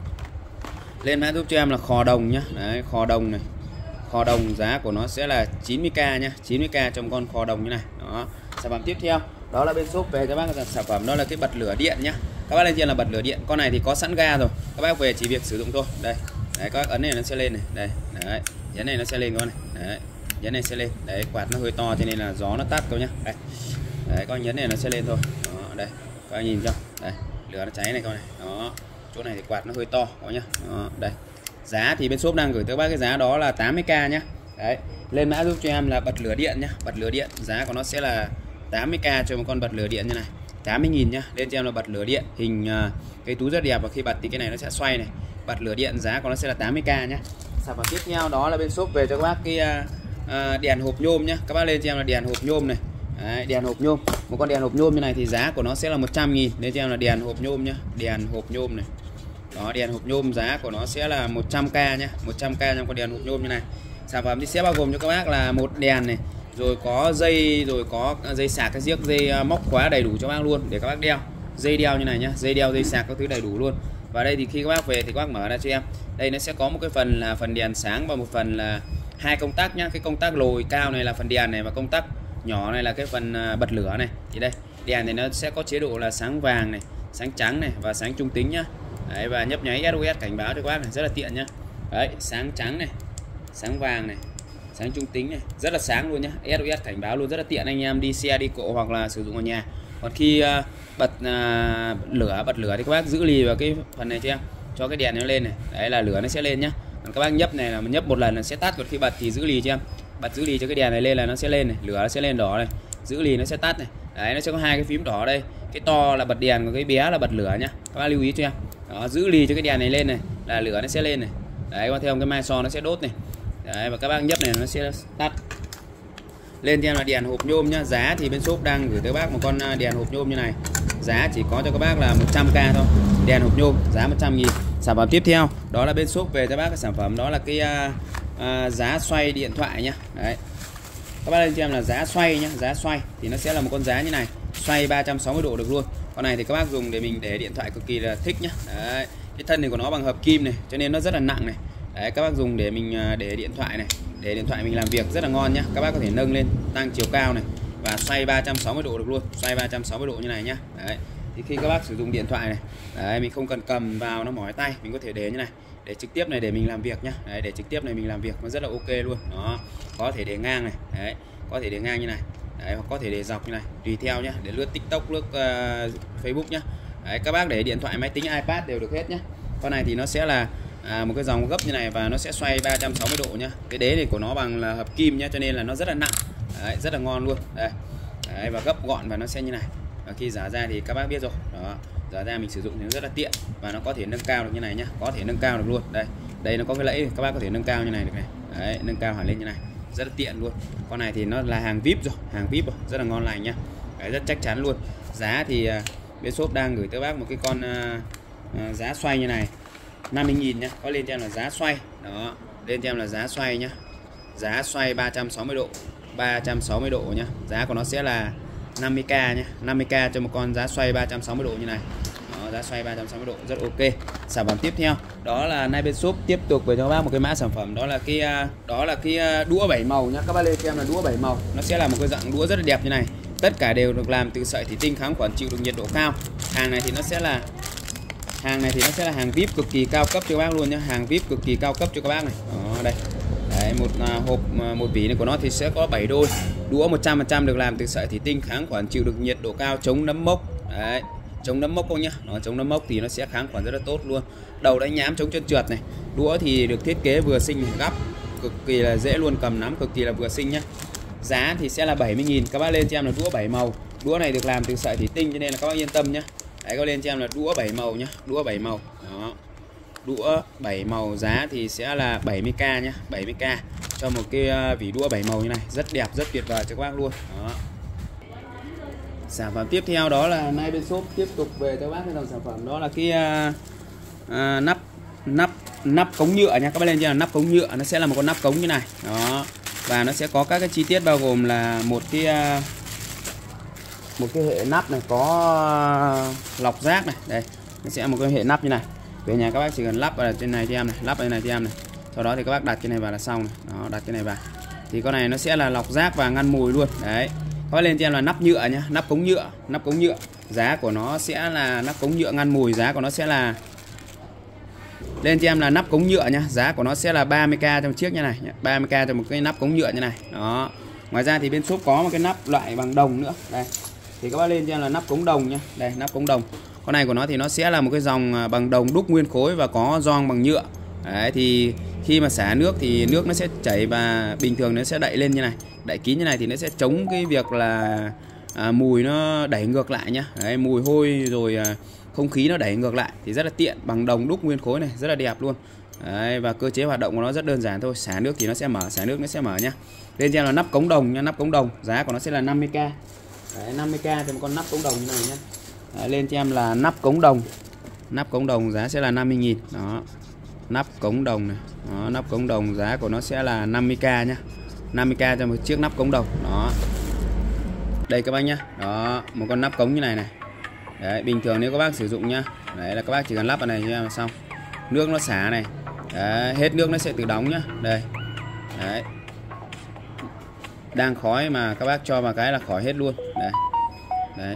Lên mã giúp cho em là khò đồng nhá. Đấy, khò đồng này, khò đồng giá của nó sẽ là chín mươi k nhá, chín mươi k trong con khò đồng như này. Đó. Sản phẩm tiếp theo đó là bên shop về cho bác sản phẩm đó là cái bật lửa điện nhá. Các bác lên trên là bật lửa điện, con này thì có sẵn ga rồi, các bác về chỉ việc sử dụng thôi. Đây, đấy, các bác ấn này nó sẽ lên này, đây, đấy, nhấn này nó sẽ lên con này, đấy, nhấn này sẽ lên, đấy, quạt nó hơi to cho nên là gió nó tắt thôi nhá. Đây, đấy, con nhấn này nó sẽ lên thôi. Đó, đây, các bác nhìn cho, đây, lửa nó cháy này con này, đó, chỗ này thì quạt nó hơi to, có nhá. Đó, đây, giá thì bên shop đang gửi tới bác cái giá đó là tám mươi k nhá. Đấy, lên mã giúp cho em là bật lửa điện nhá, bật lửa điện, giá của nó sẽ là tám mươi k cho một con bật lửa điện như này, tám mươi nghìn nhá. Lên cho em là bật lửa điện, hình uh, cái túi rất đẹp và khi bật thì cái này nó sẽ xoay này. Bật lửa điện giá của nó sẽ là tám mươi k nhá. Sản phẩm tiếp theo đó là bên shop về cho các bác cái uh, uh, đèn hộp nhôm nhá. Các bác lên cho em là đèn hộp nhôm này. Đấy, đèn hộp nhôm, một con đèn hộp nhôm như này thì giá của nó sẽ là một trăm nghìn. Lên cho em là đèn hộp nhôm nhá, đèn hộp nhôm này. Đó, đèn hộp nhôm giá của nó sẽ là một trăm k nhá, một trăm k trong con đèn hộp nhôm như này. Sản phẩm thì sẽ bao gồm cho các bác là một đèn này, rồi có dây, rồi có dây sạc, cái chiếc dây móc khóa đầy đủ cho bác luôn để các bác đeo. Dây đeo như này nhá, dây đeo, dây sạc các thứ đầy đủ luôn. Và đây thì khi các bác về thì các bác mở ra cho em. Đây nó sẽ có một cái phần là phần đèn sáng và một phần là hai công tắc nhá. Cái công tắc lồi cao này là phần đèn này và công tắc nhỏ này là cái phần bật lửa này. Thì đây, đèn thì nó sẽ có chế độ là sáng vàng này, sáng trắng này và sáng trung tính nhá. Đấy, và nhấp nháy ét o ét cảnh báo cho các bác này, rất là tiện nhá. Đấy, sáng trắng này, sáng vàng này, sáng trung tính này, rất là sáng luôn nhá, ét o ét cảnh báo luôn, rất là tiện anh em đi xe đi cộ hoặc là sử dụng ở nhà. Còn khi uh, bật uh, lửa bật lửa thì các bác giữ lì vào cái phần này cho em, cho cái đèn nó lên này, đấy là lửa nó sẽ lên nhá. Còn các bác nhấp này là nhấp một lần là sẽ tắt, còn khi bật thì giữ lì cho em, bật giữ lì cho cái đèn này lên là nó sẽ lên này, lửa nó sẽ lên đỏ này, giữ lì nó sẽ tắt này. Đấy, nó sẽ có hai cái phím đỏ đây, cái to là bật đèn, còn cái bé là bật lửa nhá, các bác lưu ý cho em. Đó, giữ lì cho cái đèn này lên này là lửa nó sẽ lên này. Đấy các bác thấy không, cái mai so nó sẽ đốt này. Đấy, và các bác nhấp này nó sẽ tắt. Lên cho em là đèn hộp nhôm nhá. Giá thì bên shop đang gửi tới bác một con đèn hộp nhôm như này. Giá chỉ có cho các bác là một trăm k thôi. Đèn hộp nhôm giá một trăm nghìn. Sản phẩm tiếp theo đó là bên shop về cho bác cái sản phẩm đó là cái uh, uh, giá xoay điện thoại nhá. Đấy. Các bác lên cho em là giá xoay nhá, giá xoay thì nó sẽ là một con giá như này, xoay ba trăm sáu mươi độ được luôn. Con này thì các bác dùng để mình để điện thoại cực kỳ là thích nhá. Đấy. Cái thân này của nó bằng hợp kim này, cho nên nó rất là nặng này. Đấy, các bác dùng để mình để điện thoại này, để điện thoại mình làm việc rất là ngon nhá. Các bác có thể nâng lên tăng chiều cao này và xoay ba trăm sáu mươi độ được luôn, xoay ba trăm sáu mươi độ như này nhá. Đấy. Thì khi các bác sử dụng điện thoại này, đấy, mình không cần cầm vào nó mỏi tay, mình có thể để như này, để trực tiếp này để mình làm việc nhá. Đấy, để trực tiếp này mình làm việc nó rất là ok luôn. Đó, có thể để ngang này, đấy, có thể để ngang như này. Đấy, hoặc có thể để dọc như này, tùy theo nhá, để lướt TikTok, lướt uh, Facebook nhá. Đấy, các bác để điện thoại, máy tính, iPad đều được hết nhá. Con này thì nó sẽ là à, một cái dòng gấp như này và nó sẽ xoay ba trăm sáu mươi độ nhá. Cái đế này của nó bằng là hợp kim nhá, cho nên là nó rất là nặng. Đấy, rất là ngon luôn. Đây. Đấy, và gấp gọn và nó sẽ như này. Và khi giả ra thì các bác biết rồi. Đó, giả ra mình sử dụng thì nó rất là tiện và nó có thể nâng cao được như này nhá, có thể nâng cao được luôn. Đây, đây nó có cái lẫy, các bác có thể nâng cao như này được này. Đấy, nâng cao hẳn lên như này, rất là tiện luôn. Con này thì nó là hàng vê i pê rồi, hàng vê i pê rồi, rất là ngon lành nhá. Đấy, rất chắc chắn luôn. Giá thì bên shop đang gửi tới bác một cái con uh, uh, giá xoay như này năm mươi nghìn nhá. Có lên cho em là giá xoay. Đó, lên cho em là giá xoay nhá. Giá xoay ba trăm sáu mươi độ, ba trăm sáu mươi độ nhá. Giá của nó sẽ là năm mươi k nhá, năm mươi k cho một con giá xoay ba trăm sáu mươi độ như này. Đó, giá xoay ba trăm sáu mươi độ rất ok. Sản phẩm tiếp theo đó là nay bên shop tiếp tục với cho bác một cái mã sản phẩm đó là cái đó là cái đũa bảy màu nhá. Các bác lên cho em là đũa bảy màu. Nó sẽ là một cái dạng đũa rất là đẹp như này. Tất cả đều được làm từ sợi thủy tinh kháng khuẩn, chịu được nhiệt độ cao. Hàng này thì nó sẽ là hàng này thì nó sẽ là hàng vê i pê cực kỳ cao cấp cho các bác luôn nhá, hàng vê i pê cực kỳ cao cấp cho các bác này. Đó, đây. Đấy, một à, hộp à, một vỉ này của nó thì sẽ có bảy đôi. Đũa một trăm phần trăm được làm từ sợi thủy tinh kháng khuẩn, chịu được nhiệt độ cao, chống nấm mốc. Đấy, chống nấm mốc không nhá. Nó chống nấm mốc thì nó sẽ kháng khuẩn rất là tốt luôn. Đầu đánh nhám, chống chân trượt này. Đũa thì được thiết kế vừa xinh này, gấp cực kỳ là dễ luôn, cầm nắm cực kỳ là vừa xinh nhá. Giá thì sẽ là bảy mươi nghìn. Các bác lên cho em là đũa bảy màu. Đũa này được làm từ sợi thủy tinh cho nên là các bác yên tâm nhá. Đấy, có lên cho em là đũa bảy màu nhá, đũa bảy màu. Đó. Đũa bảy màu giá thì sẽ là bảy mươi k nhá, bảy mươi k cho một cái vỉ đũa bảy màu như này, rất đẹp, rất tuyệt vời cho các bác luôn. Đó. Sản phẩm tiếp theo đó là nay bên shop tiếp tục về cho bác cái dòng sản phẩm đó là cái uh, uh, nắp nắp nắp cống nhựa nha. Các bác lên cho là nắp cống nhựa, nó sẽ là một con nắp cống như này. Đó. Và nó sẽ có các cái chi tiết bao gồm là một cái uh, một cái hệ nắp này có lọc rác này. Đây, nó sẽ một cái hệ nắp như này. Về nhà các bác chỉ cần lắp vào trên này cho em này, lắp vào trên này cho em này. Sau đó thì các bác đặt cái này vào là xong này. Đó, đặt cái này vào. Thì con này nó sẽ là lọc rác và ngăn mùi luôn. Đấy. Các bác lên cho em là nắp nhựa nhá, nắp cống nhựa, nắp cống nhựa. Giá của nó sẽ là nắp cống nhựa ngăn mùi, giá của nó sẽ là lên cho em là nắp cống nhựa nhá, giá của nó sẽ là ba mươi k trong chiếc như này, ba mươi k cho một cái nắp cống nhựa như này. Đó. Ngoài ra thì bên shop có một cái nắp loại bằng đồng nữa. Đây. Thì các bác lên cho em là nắp cống đồng nhá. Đây, nắp cống đồng. Con này của nó thì nó sẽ là một cái dòng bằng đồng đúc nguyên khối và có gioăng bằng nhựa. Đấy, thì khi mà xả nước thì nước nó sẽ chảy và bình thường nó sẽ đậy lên như này, đậy kín như này thì nó sẽ chống cái việc là à, mùi nó đẩy ngược lại nhá. Đấy, mùi hôi rồi à, không khí nó đẩy ngược lại thì rất là tiện, bằng đồng đúc nguyên khối này, rất là đẹp luôn. Đấy, và cơ chế hoạt động của nó rất đơn giản thôi, xả nước thì nó sẽ mở, xả nước nó sẽ mở nhá. Lên cho em là nắp cống đồng nha, nắp cống đồng, giá của nó sẽ là năm mươi k. Đấy, năm mươi k cho một con nắp cống đồng như này nhá. Đấy, lên cho em là nắp cống đồng. Nắp cống đồng giá sẽ là năm mươi nghìn. Đó. Nắp cống đồng này. Đó, nắp cống đồng giá của nó sẽ là năm mươi k nhá. năm mươi k cho một chiếc nắp cống đồng. Đó. Đây các bác nhá. Đó, một con nắp cống như này này. Đấy, bình thường nếu các bác sử dụng nhá. Đấy là các bác chỉ cần lắp vào này cho em là xong. Nước nó xả này. Đấy, hết nước nó sẽ tự đóng nhá. Đây. Đấy. Đang khói mà các bác cho vào cái là khỏi hết luôn. Đây. Đấy.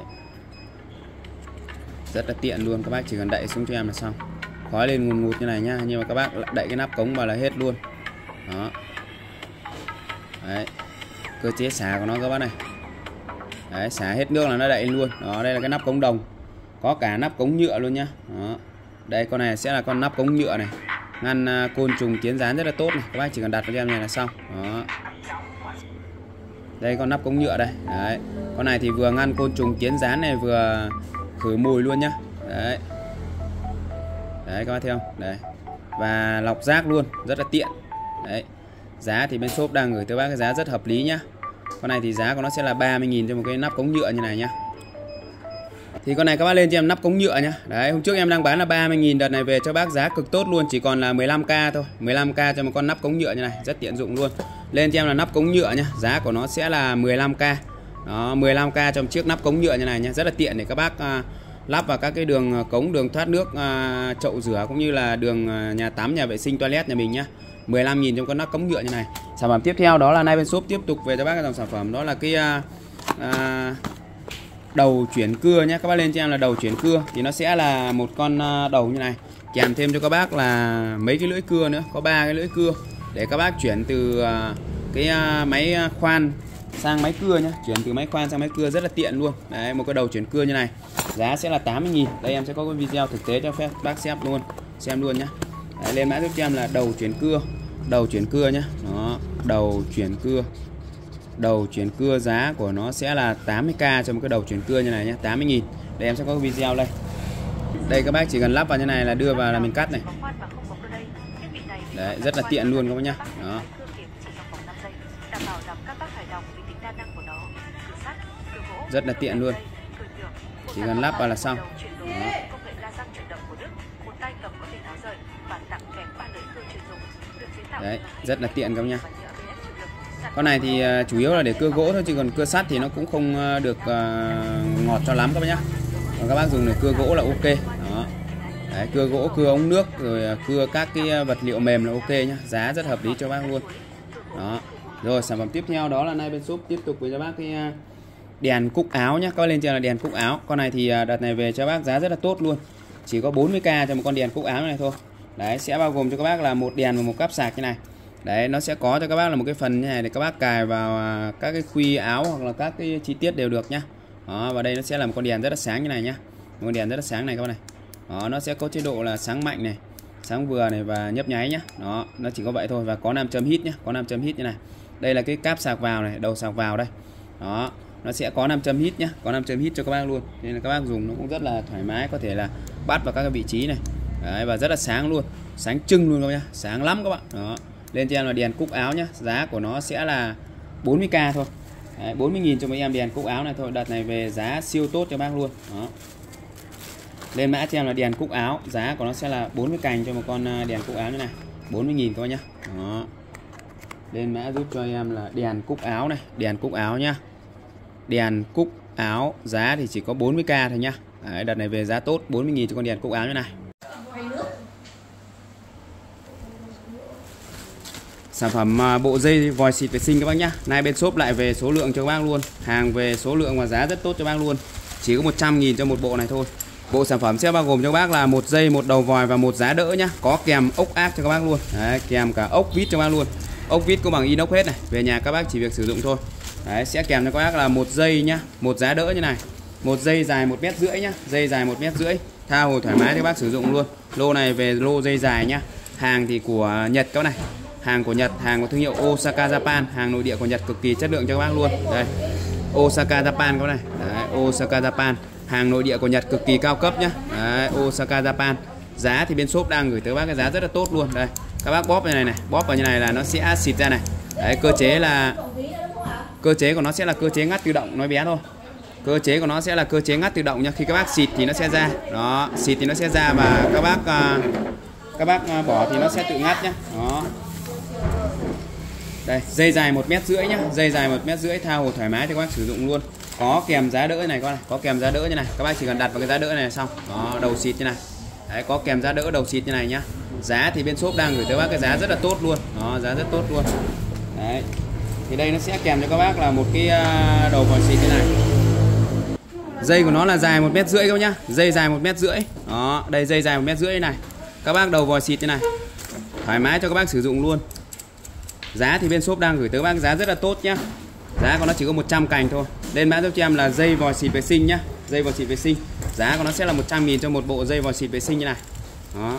Rất là tiện luôn, các bác chỉ cần đậy xuống cho em là xong. Khói lên ngùn ngụt như này nhá, nhưng mà các bác đậy cái nắp cống vào là hết luôn. Đó. Đấy. Cơ chế xả của nó các bác này. Đấy, xả hết nước là nó đậy luôn. Đó, đây là cái nắp cống đồng. Có cả nắp cống nhựa luôn nhá. Đó. Đây, con này sẽ là con nắp cống nhựa này. Ngăn côn trùng kiến gián rất là tốt này. Các bác chỉ cần đặt vào cho em này là xong. Đó. Đây con nắp cống nhựa đây. Đấy. Con này thì vừa ngăn côn trùng kiến gián này, vừa khử mùi luôn nhá. Đấy. Đấy các bác thấy không? Đây. và lọc rác luôn, rất là tiện. Đấy. Giá thì bên shop đang gửi tới bác cái giá rất hợp lý nhá. Con này thì giá của nó sẽ là ba mươi nghìn cho một cái nắp cống nhựa như này nhá. Thì con này các bác lên cho em nắp cống nhựa nhá. Đấy, hôm trước em đang bán là ba mươi nghìn, đợt này về cho bác giá cực tốt luôn, chỉ còn là mười lăm k thôi. mười lăm k cho một con nắp cống nhựa như này, rất tiện dụng luôn. Lên cho em là nắp cống nhựa nhá, giá của nó sẽ là mười lăm k. Đó, mười lăm k cho một chiếc nắp cống nhựa như này nhá, rất là tiện để các bác uh, lắp vào các cái đường cống, đường thoát nước, uh, chậu rửa cũng như là đường uh, nhà tắm, nhà vệ sinh, toilet nhà mình nhá. mười lăm nghìn trong con nắp cống nhựa như này. Sản phẩm tiếp theo đó là nay bên shop tiếp tục về cho bác cái dòng sản phẩm đó là cái uh, uh, đầu chuyển cưa nhé. Các bác lên cho em là đầu chuyển cưa thì nó sẽ là một con đầu như này, kèm thêm cho các bác là mấy cái lưỡi cưa nữa, có ba cái lưỡi cưa để các bác chuyển từ cái máy khoan sang máy cưa nhé, chuyển từ máy khoan sang máy cưa rất là tiện luôn. Đấy, một cái đầu chuyển cưa như này, giá sẽ là tám mươi nghìn. Đây em sẽ có cái video thực tế cho phép bác xem luôn, xem luôn nhé. Đấy, lên mã giúp cho em là đầu chuyển cưa, đầu chuyển cưa nhé. Đó, đầu chuyển cưa. Đầu chuyển cưa giá của nó sẽ là tám mươi k cho một cái đầu chuyển cưa như này nhé, tám mươi nghìn. Đây em sẽ có cái video đây. Đây các bác chỉ cần lắp vào như này là đưa vào là mình cắt này. Đấy, rất là tiện luôn các bác nhá. Đó. Rất là tiện luôn. Chỉ cần lắp vào là xong. Đó. Đấy, rất là tiện các bác nhá. Con này thì uh, chủ yếu là để cưa gỗ thôi, chứ còn cưa sắt thì nó cũng không uh, được uh, ngọt cho lắm các bác nhá. Còn các bác dùng để cưa gỗ là ok. Đó. Đấy, cưa gỗ, cưa ống nước, rồi uh, cưa các cái vật liệu mềm là ok nhá. Giá rất hợp lý cho bác luôn. Đó. Rồi sản phẩm tiếp theo đó là nay bên shop tiếp tục với cho bác cái uh, đèn cúc áo nhá. Các bác lên trên là đèn cúc áo. Con này thì uh, đợt này về cho bác giá rất là tốt luôn. Chỉ có bốn mươi k cho một con đèn cúc áo này thôi. Đấy, sẽ bao gồm cho các bác là một đèn và một cáp sạc như này. Đấy, nó sẽ có cho các bác là một cái phần như này để các bác cài vào các cái khuy áo hoặc là các cái chi tiết đều được nhá. Đó, và đây nó sẽ là một con đèn rất là sáng như này nhá. Một con đèn rất là sáng này các bác này. Đó, nó sẽ có chế độ là sáng mạnh này, sáng vừa này và nhấp nháy nhá. Đó, nó chỉ có vậy thôi và có nam châm hít nhá, có nam châm hít như này. Đây là cái cáp sạc vào này, đầu sạc vào đây. Đó, nó sẽ có nam châm hít nhá, có nam châm hít cho các bác luôn. Nên là các bác dùng nó cũng rất là thoải mái, có thể là bắt vào các cái vị trí này. Đấy, và rất là sáng luôn, sáng trưng luôn các bác nhá, sáng lắm các bạn. Đó. Lên cho em là đèn cúc áo nhá, giá của nó sẽ là bốn mươi k thôi. Đấy, bốn mươi nghìn cho mấy em đèn cúc áo này thôi, đợt này về giá siêu tốt cho bác luôn. Đó. Lên mã cho em là đèn cúc áo, giá của nó sẽ là bốn mươi cành cho một con đèn cúc áo như này, bốn mươi nghìn thôi nhá. Đó. Lên mã giúp cho em là đèn cúc áo này, đèn cúc áo nhá. Đèn cúc áo giá thì chỉ có bốn mươi k thôi nhá. Đấy, đợt này về giá tốt, bốn mươi nghìn cho con đèn cúc áo như này. Sản phẩm bộ dây vòi xịt vệ sinh các bác nhá. Nay bên shop lại về số lượng cho các bác luôn. Hàng về số lượng và giá rất tốt cho bác luôn. Chỉ có một trăm nghìn cho một bộ này thôi. Bộ sản phẩm sẽ bao gồm cho các bác là một dây, một đầu vòi và một giá đỡ nhá. Có kèm ốc ác cho các bác luôn. Đấy, kèm cả ốc vít cho các bác luôn. Ốc vít cũng bằng inox hết này. Về nhà các bác chỉ việc sử dụng thôi. Đấy, sẽ kèm cho các bác là một dây nhá, một giá đỡ như này. Một dây dài một mét rưỡi nhá. Dây dài một mét rưỡi. Tha hồ thoải mái cho các bác sử dụng luôn. Lô này về lô dây dài nhá. Hàng thì của Nhật các bác này. Hàng của Nhật, hàng của thương hiệu Osaka Japan, hàng nội địa của Nhật cực kỳ chất lượng cho các bác luôn. Đây, Osaka Japan các bác này. Đấy, Osaka Japan, hàng nội địa của Nhật cực kỳ cao cấp nhá. Đấy, Osaka Japan. Giá thì bên shop đang gửi tới bác cái giá rất là tốt luôn. Đây, các bác bóp như này này, bóp vào như này là nó sẽ xịt ra này. Đấy, cơ chế là cơ chế của nó sẽ là cơ chế ngắt tự động, nói bé thôi. Cơ chế của nó sẽ là cơ chế ngắt tự động nhá. Khi các bác xịt thì nó sẽ ra. Đó, xịt thì nó sẽ ra và các bác các bác bỏ thì nó sẽ tự ngắt nhá. Đó. Đây, dây dài một mét rưỡi nhá, dây dài một mét rưỡi tha hồ thoải mái cho các bác sử dụng luôn. Có kèm giá đỡ này các bác này, có kèm giá đỡ như này. Các bác chỉ cần đặt vào cái giá đỡ này là xong. Đó, đầu xịt như này. Đấy, có kèm giá đỡ đầu xịt như này nhá. Giá thì bên shop đang gửi tới bác cái giá rất là tốt luôn. Đó, giá rất tốt luôn. Đấy. Thì đây nó sẽ kèm cho các bác là một cái đầu vòi xịt như này. Dây của nó là dài một mét rưỡi các bác nhá. Dây dài một mét rưỡi. Đó, đây dây dài một mét rưỡi này. Các bác đầu vòi xịt như này. Thoải mái cho các bác sử dụng luôn. Giá thì bên shop đang gửi tới bác giá rất là tốt nhá. Giá của nó chỉ có một trăm cành thôi. Lên mã giúp cho em là dây vòi xịt vệ sinh nhá. Dây vòi xịt vệ sinh. Giá của nó sẽ là một trăm nghìn cho một bộ dây vòi xịt vệ sinh như này. Đó.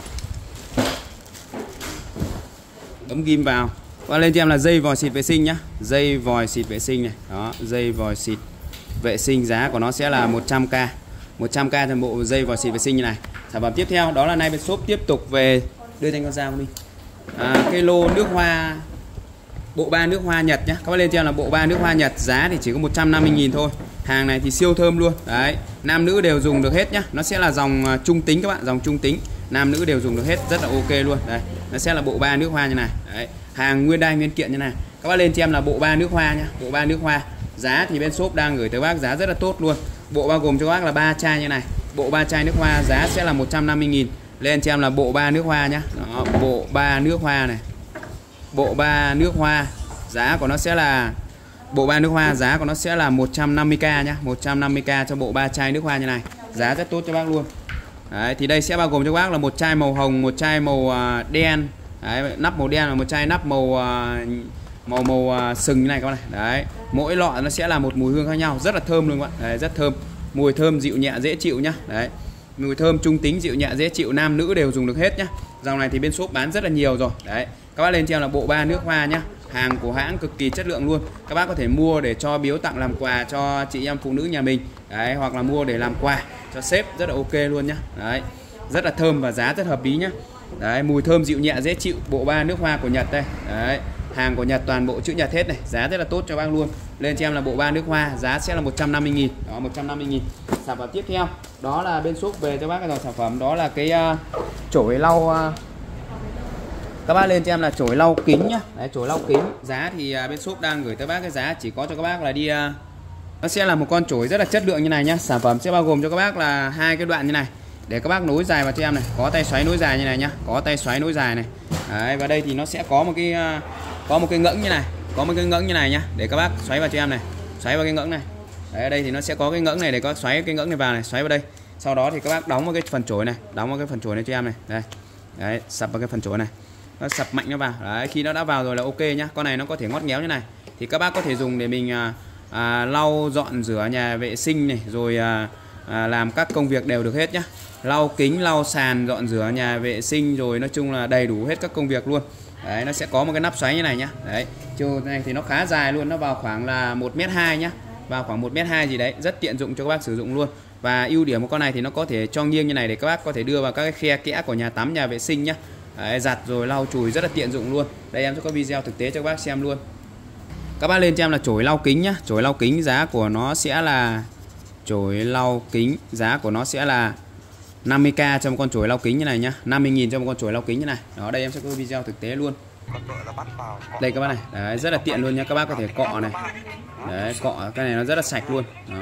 Bấm ghim vào. Qua lên cho em là dây vòi xịt vệ sinh nhá. Dây vòi xịt vệ sinh này. Đó, dây vòi xịt vệ sinh giá của nó sẽ là một trăm k. một trăm k cho bộ dây vòi xịt vệ sinh như này. Sản phẩm tiếp theo đó là nay bên shop tiếp tục về đưa cho anh con dao đi. À, cái lô nước hoa, bộ ba nước hoa Nhật nhá, các bác lên cho em là bộ ba nước hoa Nhật, giá thì chỉ có một trăm năm mươi nghìn thôi. Hàng này thì siêu thơm luôn. Đấy, nam nữ đều dùng được hết nhá. Nó sẽ là dòng trung tính các bạn, dòng trung tính, nam nữ đều dùng được hết, rất là ok luôn. Đây, nó sẽ là bộ ba nước hoa như này. Đấy, hàng nguyên đai nguyên kiện như này. Các bác lên cho em là bộ ba nước hoa nhá, bộ ba nước hoa. Giá thì bên shop đang gửi tới bác giá rất là tốt luôn. Bộ bao gồm cho bác là ba chai như này. Bộ ba chai nước hoa giá sẽ là một trăm năm mươi nghìn. Lên cho em là bộ ba nước hoa nhá. Đó, bộ ba nước hoa này. Bộ ba nước hoa giá của nó sẽ là bộ ba nước hoa giá của nó sẽ là một trăm năm mươi k nhá, một trăm năm mươi k cho bộ ba chai nước hoa như này. Giá rất tốt cho bác luôn. Đấy, thì đây sẽ bao gồm cho bác là một chai màu hồng, một chai màu đen. Đấy, nắp màu đen và một chai nắp màu màu màu sừng như này các bạn này. Đấy, mỗi lọ nó sẽ là một mùi hương khác nhau, rất là thơm luôn các bạn. Đấy, rất thơm. Mùi thơm dịu nhẹ dễ chịu nhá. Đấy. Mùi thơm trung tính dịu nhẹ dễ chịu, nam nữ đều dùng được hết nhá. Dòng này thì bên shop bán rất là nhiều rồi. Đấy. Các bác lên cho em là bộ ba nước hoa nhá. Hàng của hãng cực kỳ chất lượng luôn. Các bác có thể mua để cho biếu tặng làm quà cho chị em phụ nữ nhà mình. Đấy, hoặc là mua để làm quà cho sếp, rất là ok luôn nhá. Đấy. Rất là thơm và giá rất hợp lý nhá. Đấy, mùi thơm dịu nhẹ dễ chịu, bộ ba nước hoa của Nhật đây. Đấy. Hàng của Nhật toàn bộ chữ Nhật hết này, giá rất là tốt cho bác luôn. Lên cho em là bộ ba nước hoa, giá sẽ là một trăm năm mươi nghìn. Đó, một trăm năm mươi nghìn. Sản phẩm tiếp theo, đó là bên shop về cho bác cái dòng sản phẩm đó là cái uh, chổi lau uh, các bác lên cho em là chổi lau kính nhá. Đấy, chổi lau kính, giá thì uh, bên shop đang gửi tới bác cái giá chỉ có cho các bác là đi uh, nó sẽ là một con chổi rất là chất lượng như này nhá. Sản phẩm sẽ bao gồm cho các bác là hai cái đoạn như này để các bác nối dài vào cho em này, có tay xoáy nối dài như này nhá, có tay xoáy nối dài này. Đấy, và đây thì nó sẽ có một cái uh, có một cái ngẫng như này, có một cái ngẫng như này nhá, để các bác xoáy vào cho em này, xoáy vào cái ngẫng này. Đấy, ở đây thì nó sẽ có cái ngẫng này để các bác xoáy cái ngẫng này vào này, xoáy vào đây. Sau đó thì các bác đóng vào cái phần chổi này, đóng vào cái phần chổi này cho em này. Đây. Đấy, sập vào cái phần chổi này. Nó sập mạnh nó vào. Đấy, khi nó đã vào rồi là ok nhá. Con này nó có thể ngót nghéo như này. Thì các bác có thể dùng để mình à, à, lau dọn rửa nhà vệ sinh này, rồi à, à, làm các công việc đều được hết nhá. Lau kính, lau sàn, dọn rửa nhà vệ sinh, rồi nói chung là đầy đủ hết các công việc luôn. Đấy, nó sẽ có một cái nắp xoáy như này nhá. Đấy, chiều này thì nó khá dài luôn, nó vào khoảng là một mét hai nhá. Vào khoảng một mét hai gì đấy, rất tiện dụng cho các bác sử dụng luôn. Và ưu điểm của con này thì nó có thể cho nghiêng như này để các bác có thể đưa vào các cái khe kẽ của nhà tắm, nhà vệ sinh nhá. Đấy, giặt rồi lau chùi rất là tiện dụng luôn. Đây em sẽ có video thực tế cho các bác xem luôn. Các bác lên cho em là chổi lau kính nhá. Chổi lau kính giá của nó sẽ là chổi lau kính giá của nó sẽ là năm mươi k cho một con chổi lau kính như này nhá. năm mươi nghìn cho một con chổi lau kính như này. Đó, đây em sẽ có video thực tế luôn. Đây các bác này, đấy, rất là tiện luôn nha. Các bác có thể cọ này. Đấy, cọ cái này nó rất là sạch luôn. Đó.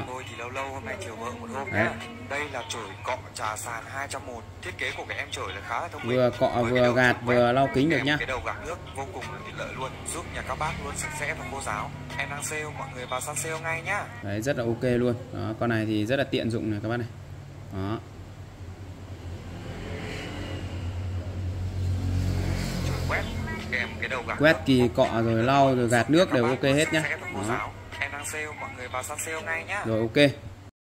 Đấy. Đây là chổi cọ trà sàn hai trong một. Thiết kế của cái em chổi là khá là thông minh. Vừa cọ vừa gạt vừa lau kính được nhá. Cái đầu gạt nước vô cùng là tiện lợi luôn, giúp nhà các bác luôn sạch sẽ và khô ráo. Em đang sale, mọi người vào săn sale ngay nhá. Đấy, rất là ok luôn. Đó, con này thì rất là tiện dụng này các bác này. Đó. Quét kèm cái đầu gạt quét kỳ cọ rồi lau rồi gạt nước đều ok hết nhá. Đó. Em đang sale, mọi người vào săn sale ngay nhá. Rồi ok.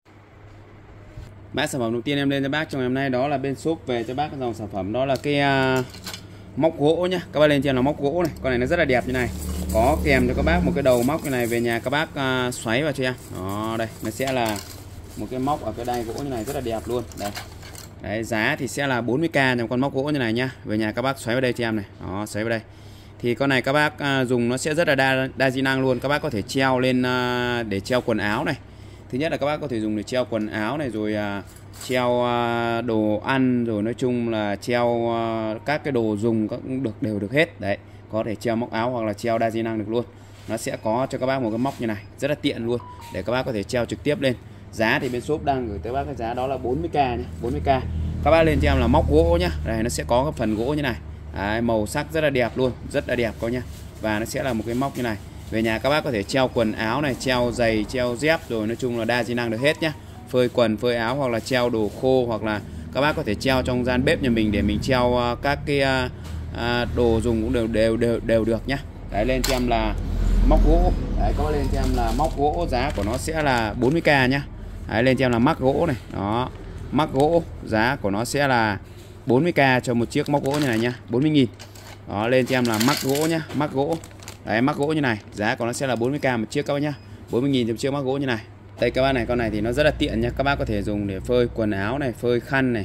Mã sản phẩm đầu tiên em lên cho bác trong ngày hôm nay đó là bên shop về cho bác cái dòng sản phẩm đó là cái uh, móc gỗ nhá. Các bác lên trên là móc gỗ này, con này nó rất là đẹp như này. Có kèm cho các bác một cái đầu móc như này, về nhà các bác uh, xoáy vào cho em. Đó, đây nó sẽ là một cái móc ở cái đai gỗ như này rất là đẹp luôn. Đây. Đấy, giá thì sẽ là bốn mươi k cho con móc gỗ như này nhá. Về nhà các bác xoáy vào đây cho em này. Đó, xoáy vào đây. Thì con này các bác uh, dùng nó sẽ rất là đa đa di năng luôn. Các bác có thể treo lên uh, để treo quần áo này. Thứ nhất là các bác có thể dùng để treo quần áo này, rồi uh, treo uh, đồ ăn, rồi nói chung là treo uh, các cái đồ dùng cũng được, đều được hết. Đấy, có thể treo móc áo hoặc là treo đa di năng được luôn. Nó sẽ có cho các bác một cái móc như này, rất là tiện luôn để các bác có thể treo trực tiếp lên. Giá thì bên shop đang gửi tới bác cái giá đó là bốn mươi k nhé, bốn mươi k. Các bác lên cho em là móc gỗ nhá. Đây nó sẽ có cái phần gỗ như này. Đấy, màu sắc rất là đẹp luôn, rất là đẹp coi nhá. Và nó sẽ là một cái móc như này. Về nhà các bác có thể treo quần áo này, treo giày, treo dép, rồi nói chung là đa di năng được hết nhá. Phơi quần, phơi áo, hoặc là treo đồ khô, hoặc là các bác có thể treo trong gian bếp nhà mình để mình treo các cái uh, đồ dùng cũng đều đều đều đều được nhá. Đấy, lên cho em là móc gỗ. Đấy, các bác lên cho em là móc gỗ, giá của nó sẽ là bốn mươi k nhá. Đấy, lên cho em là mắc gỗ này. Đó, mắc gỗ, giá của nó sẽ là bốn mươi k cho một chiếc móc gỗ như này nhá, bốn mươi nghìn. Đó, lên cho em là mắc gỗ nhá, mắc gỗ. Đấy, mắc gỗ như này, giá của nó sẽ là bốn mươi k một chiếc các bác nhá. bốn mươi nghìn cho một chiếc mắc gỗ như này. Đây các bác này, con này thì nó rất là tiện nhá. Các bác có thể dùng để phơi quần áo này, phơi khăn này,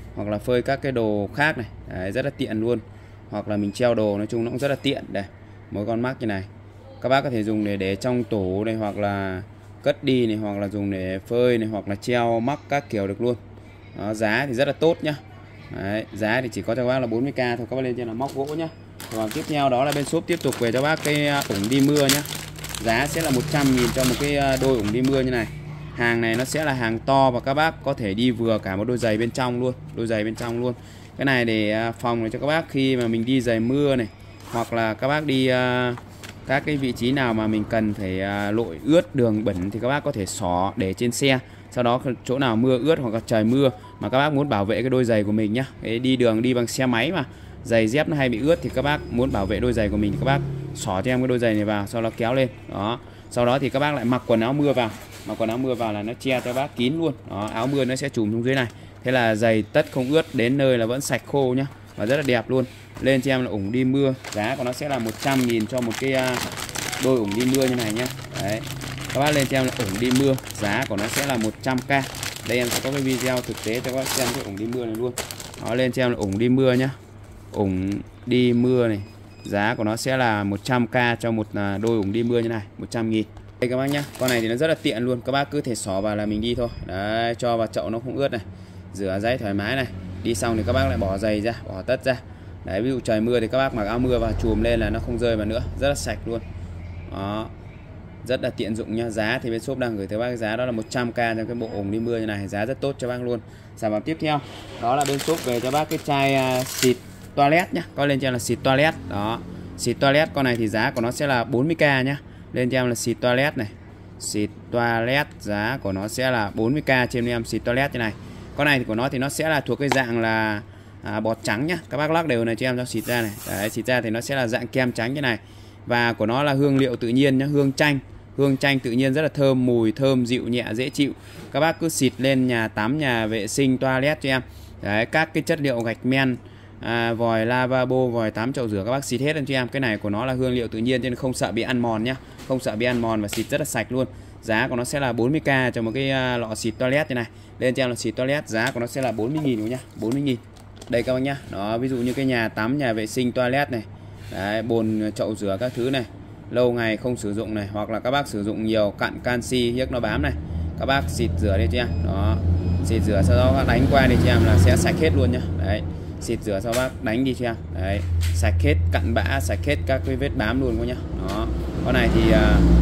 hoặc là phơi các cái đồ khác này. Đấy, rất là tiện luôn. Hoặc là mình treo đồ, nói chung nó cũng rất là tiện. Đây, mỗi con mắc như này các bác có thể dùng để để trong tủ này, hoặc là cất đi này, hoặc là dùng để phơi này, hoặc là treo mắc các kiểu được luôn. Đó, giá thì rất là tốt nhá. Đấy, giá thì chỉ có cho các bác là bốn mươi k thôi, các bác lên trên là móc gỗ nhá. Và tiếp theo đó là bên shop tiếp tục về cho bác cái ủng đi mưa nhá. Giá sẽ là một trăm nghìn cho một cái đôi ủng đi mưa như này. Hàng này nó sẽ là hàng to và các bác có thể đi vừa cả một đôi giày bên trong luôn, đôi giày bên trong luôn. Cái này để phòng này cho các bác khi mà mình đi giày mưa này, hoặc là các bác đi uh, các cái vị trí nào mà mình cần phải uh, lội ướt đường bẩn thì các bác có thể xỏ để trên xe. Sau đó chỗ nào mưa ướt hoặc là trời mưa mà các bác muốn bảo vệ cái đôi giày của mình nhá. Cái đi đường đi bằng xe máy mà giày dép nó hay bị ướt thì các bác muốn bảo vệ đôi giày của mình, các bác xỏ cho em cái đôi giày này vào, sau đó kéo lên. Đó. Sau đó thì các bác lại mặc quần áo mưa vào. Mặc quần áo mưa vào là nó che cho bác kín luôn. Đó, áo mưa nó sẽ trùm xuống dưới này. Thế là giày tất không ướt, đến nơi là vẫn sạch khô nhá. Và rất là đẹp luôn. Lên cho em là ủng đi mưa, giá của nó sẽ là một trăm nghìn cho một cái đôi ủng đi mưa như này nhá. Đấy. Các bác lên cho em là ủng đi mưa, giá của nó sẽ là một trăm k. Đây em sẽ có cái video thực tế cho các bác xem cái ủng đi mưa này luôn. Đó, lên cho em là ủng đi mưa nhá. Ủng đi mưa này, giá của nó sẽ là một trăm k cho một đôi ủng đi mưa như này, một trăm nghìn. Đây các bác nhá, con này thì nó rất là tiện luôn, các bác cứ thể xỏ vào là mình đi thôi. Đấy, cho vào chậu nó không ướt này, rửa giấy thoải mái này. Đi xong thì các bác lại bỏ giày ra, bỏ tất ra. Đấy, ví dụ trời mưa thì các bác mặc áo mưa và chùm lên là nó không rơi vào nữa, rất là sạch luôn. Đó, rất là tiện dụng nha. Giá thì bên shop đang gửi tới bác giá đó là một trăm k cho cái bộ ủng đi mưa như này, giá rất tốt cho bác luôn. Sản phẩm tiếp theo đó là bên shop về cho bác cái chai uh, xịt toilet nhá. Có lên cho em là xịt toilet. Đó, xịt toilet con này thì giá của nó sẽ là bốn mươi k nhá. Lên cho em là xịt toilet này, xịt toilet giá của nó sẽ là bốn mươi k trên em xịt toilet như này. Con này thì của nó thì nó sẽ là thuộc cái dạng là à, bọt trắng nhá. Các bác lắc đều này cho em cho xịt ra này. Đấy, xịt ra thì nó sẽ là dạng kem trắng như này. Và của nó là hương liệu tự nhiên nhá, hương chanh. Hương chanh tự nhiên rất là thơm, mùi thơm dịu nhẹ dễ chịu. Các bác cứ xịt lên nhà tắm, nhà vệ sinh, toilet cho em. Đấy, các cái chất liệu gạch men, à, vòi lavabo, vòi tắm, chậu rửa các bác xịt hết lên cho em. Cái này của nó là hương liệu tự nhiên nên không sợ bị ăn mòn nhá. Không sợ bị ăn mòn và xịt rất là sạch luôn. Giá của nó sẽ là bốn mươi k cho một cái lọ xịt toilet như này. Lên cho em là xịt toilet, giá của nó sẽ là bốn mươi nghìn nhá, bốn mươi nghìn. Đây các bác nhá. Đó, ví dụ như cái nhà tắm, nhà vệ sinh, toilet này. Đấy, bồn chậu rửa các thứ này, lâu ngày không sử dụng này, hoặc là các bác sử dụng nhiều cặn canxi hiếc nó bám này, các bác xịt rửa đi cho em. Đó, xịt rửa sau đó các đánh qua đi cho em là sẽ sạch hết luôn nhá. Đấy, xịt rửa sau bác đánh đi cho em. Đấy, sạch hết cặn bã, sạch hết các cái vết bám luôn các nhá. Đó, con này thì uh,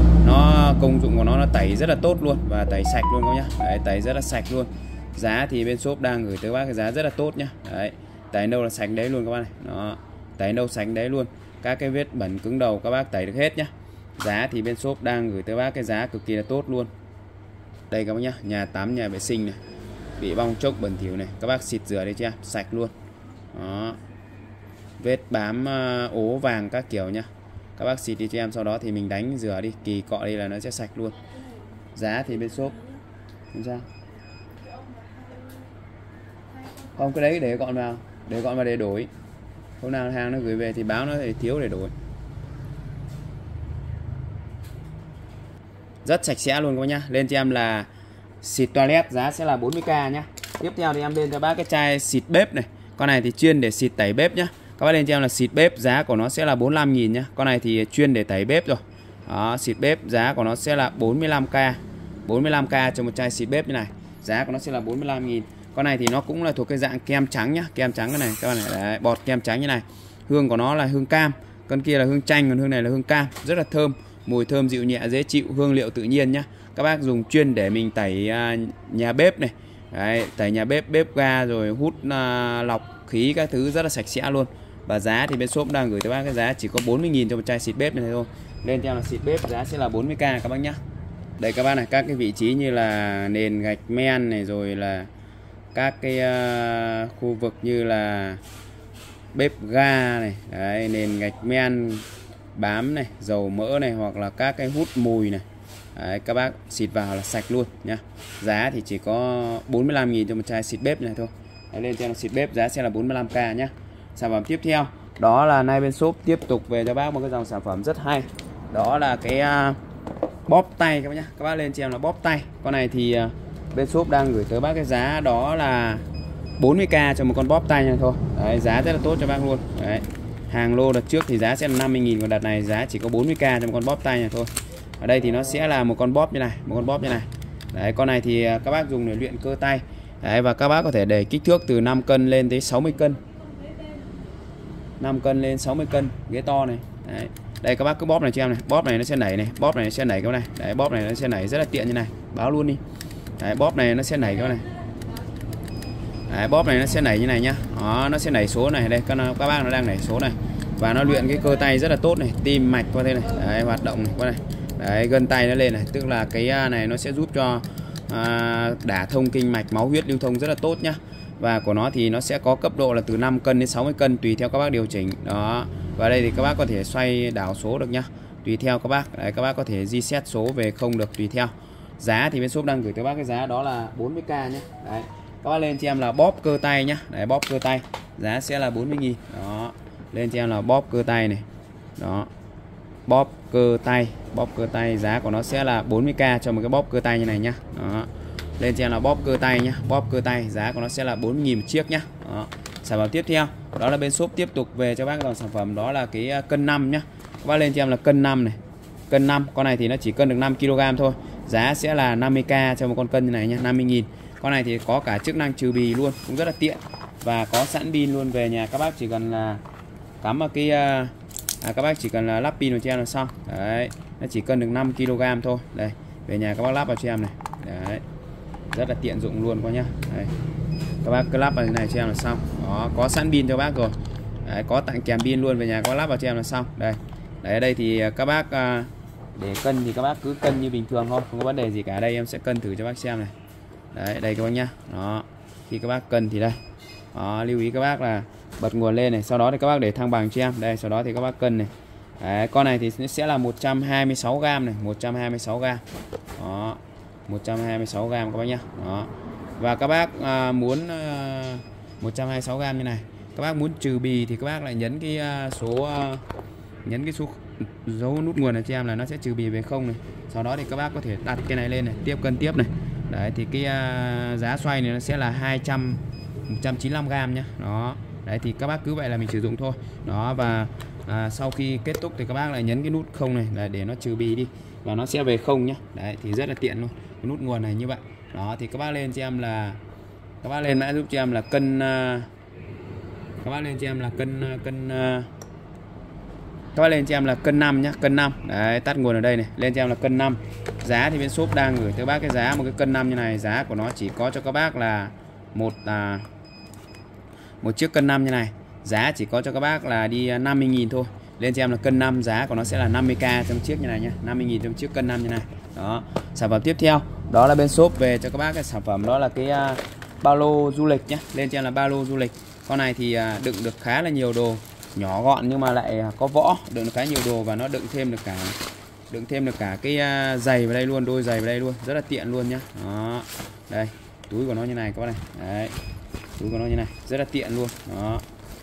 nó công dụng của nó nó tẩy rất là tốt luôn và tẩy sạch luôn các nhá. Đấy, tẩy rất là sạch luôn. Giá thì bên shop đang gửi tới bác cái giá rất là tốt nhá. Đấy, tẩy đâu là sạch đấy luôn các bác này. Đó, tẩy đâu sạch đấy luôn. Các cái vết bẩn cứng đầu các bác tẩy được hết nhá. Giá thì bên shop đang gửi tới bác cái giá cực kỳ là tốt luôn. Đây các bác nhá, nhà tắm, nhà vệ sinh này, bị bong chốc bẩn thỉu này, các bác xịt rửa đi cho em, sạch luôn. Đó, vết bám uh, ố vàng các kiểu nhá, các bác xịt đi cho em, sau đó thì mình đánh rửa đi, kỳ cọ đi là nó sẽ sạch luôn. Giá thì bên shop không sao, không cái đấy để gọn vào, để gọn vào để đổi. Hôm nào hàng nó gửi về thì báo nó thì thiếu để đổi. Rất sạch sẽ luôn các bác nhá. Lên cho em là xịt toilet, giá sẽ là bốn mươi k nhá. Tiếp theo thì em lên cho bác cái chai xịt bếp này. Con này thì chuyên để xịt tẩy bếp nhá. Các bác lên cho em là xịt bếp, giá của nó sẽ là bốn mươi lăm nghìn nhá. Con này thì chuyên để tẩy bếp rồi. Đó, xịt bếp giá của nó sẽ là bốn mươi lăm k. bốn mươi lăm k cho một chai xịt bếp như này. Giá của nó sẽ là bốn mươi lăm nghìn. Con này thì nó cũng là thuộc cái dạng kem trắng nhá, kem trắng cái này các bạn này, đấy, bọt kem trắng như này. Hương của nó là hương cam, con kia là hương chanh, còn hương này là hương cam, rất là thơm, mùi thơm dịu nhẹ dễ chịu, hương liệu tự nhiên nhá. Các bác dùng chuyên để mình tẩy uh, nhà bếp này. Đấy, tẩy nhà bếp, bếp ga rồi hút uh, lọc khí các thứ rất là sạch sẽ luôn. Và giá thì bên shop đang gửi tới bác cái giá chỉ có bốn mươi nghìn cho một chai xịt bếp này thôi. Lên cho là xịt bếp giá sẽ là bốn mươi k các bác nhá. Đây các bác này, các cái vị trí như là nền gạch men này, rồi là các cái uh, khu vực như là bếp ga này, đấy, nền gạch men bám này, dầu mỡ này, hoặc là các cái hút mùi này, đấy, các bác xịt vào là sạch luôn nhá. Giá thì chỉ có bốn mươi lăm nghìn cho một chai xịt bếp này thôi. Đấy, lên cho xịt bếp giá sẽ là bốn mươi lăm k nhá. Sản phẩm tiếp theo đó là nay bên shop tiếp tục về cho bác một cái dòng sản phẩm rất hay, đó là cái uh, bóp tay các bác nhá. Các bác lên cho em là bóp tay. Con này thì uh, bên shop đang gửi tới bác cái giá đó là bốn mươi k cho một con bóp tay này thôi. Đấy, giá rất là tốt cho bác luôn. Đấy, hàng lô đợt trước thì giá sẽ là năm mươi nghìn, còn đợt này giá chỉ có bốn mươi k cho một con bóp tay này thôi. Ở đây thì nó sẽ là một con bóp như này, một con bóp như này. Đấy, con này thì các bác dùng để luyện cơ tay. Đấy, và các bác có thể để kích thước từ năm cân lên tới sáu mươi cân. năm cân lên sáu mươi cân, ghế to này. Đấy. Đây các bác cứ bóp này cho em này, bóp này nó sẽ nảy này, bóp này nó sẽ nảy cái này. Đấy, bóp này nó sẽ nảy rất là tiện như này, báo luôn đi. Đấy, bóp này nó sẽ nảy cái này. Đấy, bóp này nó sẽ nảy như này nhá. Đó, nó sẽ nảy số này, đây các, các bác nó đang nảy số này. Và nó luyện cái cơ tay rất là tốt này, tim mạch qua đây này. Đấy, hoạt động này, qua này. Đấy, gân tay nó lên này, tức là cái này nó sẽ giúp cho à, đả thông kinh mạch, máu huyết lưu thông rất là tốt nhá. Và của nó thì nó sẽ có cấp độ là từ năm cân đến sáu mươi cân tùy theo các bác điều chỉnh. Đó. Và đây thì các bác có thể xoay đảo số được nhá. Tùy theo các bác. Đấy, các bác có thể reset số về không được tùy theo. Giá thì bên shop đang gửi tới bác cái giá đó là bốn mươi k nhé. Đấy. Các bác lên cho em là bóp cơ tay nhá. Đấy, bóp cơ tay. Giá sẽ là bốn mươi nghìn. Đó. Lên cho em là bóp cơ tay này. Đó. Bóp cơ tay, bóp cơ tay giá của nó sẽ là bốn mươi k cho một cái bóp cơ tay như này nhá. Đó. Lên cho em là bóp cơ tay nhá, bóp cơ tay giá của nó sẽ là bốn mươi nghìn một chiếc nhá. Đó. Sản phẩm tiếp theo đó là bên shop tiếp tục về cho bác dòng sản phẩm đó là cái cân năm nhá. Các bác lên cho em là cân năm này. Cân năm, con này thì nó chỉ cân được năm ki lô gam thôi. Giá sẽ là năm mươi k cho một con cân như này nhá, năm mươi nghìn. Con này thì có cả chức năng trừ bì luôn, cũng rất là tiện. Và có sẵn pin luôn, về nhà các bác chỉ cần là cắm vào cái à, các bác chỉ cần là lắp pin vào cho em là xong. Đấy, nó chỉ cân được năm ki lô gam thôi. Đây, về nhà các bác lắp vào cho em này. Đấy. Rất là tiện dụng luôn coi nhá. Đây. Các bác cứ lắp vào này cho em là xong. Đó, có sẵn pin cho bác rồi. Đấy, có tặng kèm pin luôn, về nhà có lắp vào cho em là xong. Đây. Đấy, ở đây thì các bác để cân thì các bác cứ cân như bình thường thôi, không có vấn đề gì cả. Đây em sẽ cân thử cho bác xem này. Đấy, đây các bác nhá. Đó. Khi các bác cân thì đây. Đó, lưu ý các bác là bật nguồn lên này, sau đó thì các bác để thăng bằng cho em. Đây, sau đó thì các bác cân này. Đấy, con này thì sẽ là một trăm hai mươi sáu gam này, một trăm hai mươi sáu gam. Đó. một trăm hai mươi sáu gam các bác nhá. Đó. Và các bác à, muốn à, một trăm hai mươi sáu gam như này. Các bác muốn trừ bì thì các bác lại nhấn cái à, số à, nhấn cái số dấu nút nguồn này cho em là nó sẽ trừ bì về không này. Sau đó thì các bác có thể đặt cái này lên này, tiếp cân tiếp này. Đấy thì cái à, giá xoay này nó sẽ là hai trăm, một trăm chín mươi lăm gam nhá. Đó. Đấy thì các bác cứ vậy là mình sử dụng thôi. Đó, và à, sau khi kết thúc thì các bác lại nhấn cái nút không này là để nó trừ bì đi và nó sẽ về không nhá. Đấy thì rất là tiện luôn. Cái nút nguồn này như vậy. Đó thì các bác lên cho em là các bác lên mã giúp cho em là cân uh, các bác lên cho em là cân uh, cân uh, các bác lên cho em là cân năm nhá, cân năm. Đấy, tắt nguồn ở đây này, lên cho em là cân năm. Giá thì bên shop đang gửi tới bác cái giá một cái cân năm như này, giá của nó chỉ có cho các bác là một uh, một chiếc cân năm như này, giá chỉ có cho các bác là đi năm mươi nghìn thôi. Lên cho em là cân năm, giá của nó sẽ là năm mươi k trong chiếc như này nhá, năm mươi nghìn trong chiếc cân năm như này. Đó. Sản phẩm tiếp theo đó là bên shop về cho các bác cái sản phẩm đó là cái uh, ba lô du lịch nhé. Lên cho em là ba lô du lịch. Con này thì uh, đựng được khá là nhiều đồ, nhỏ gọn nhưng mà lại có võ, đựng được khá nhiều đồ và nó đựng thêm được cả đựng thêm được cả cái uh, giày vào đây luôn, đôi giày vào đây luôn, rất là tiện luôn nhá. Đó. Đây, túi của nó như này các bác này. Đấy. Túi của nó như này, rất là tiện luôn. Đó.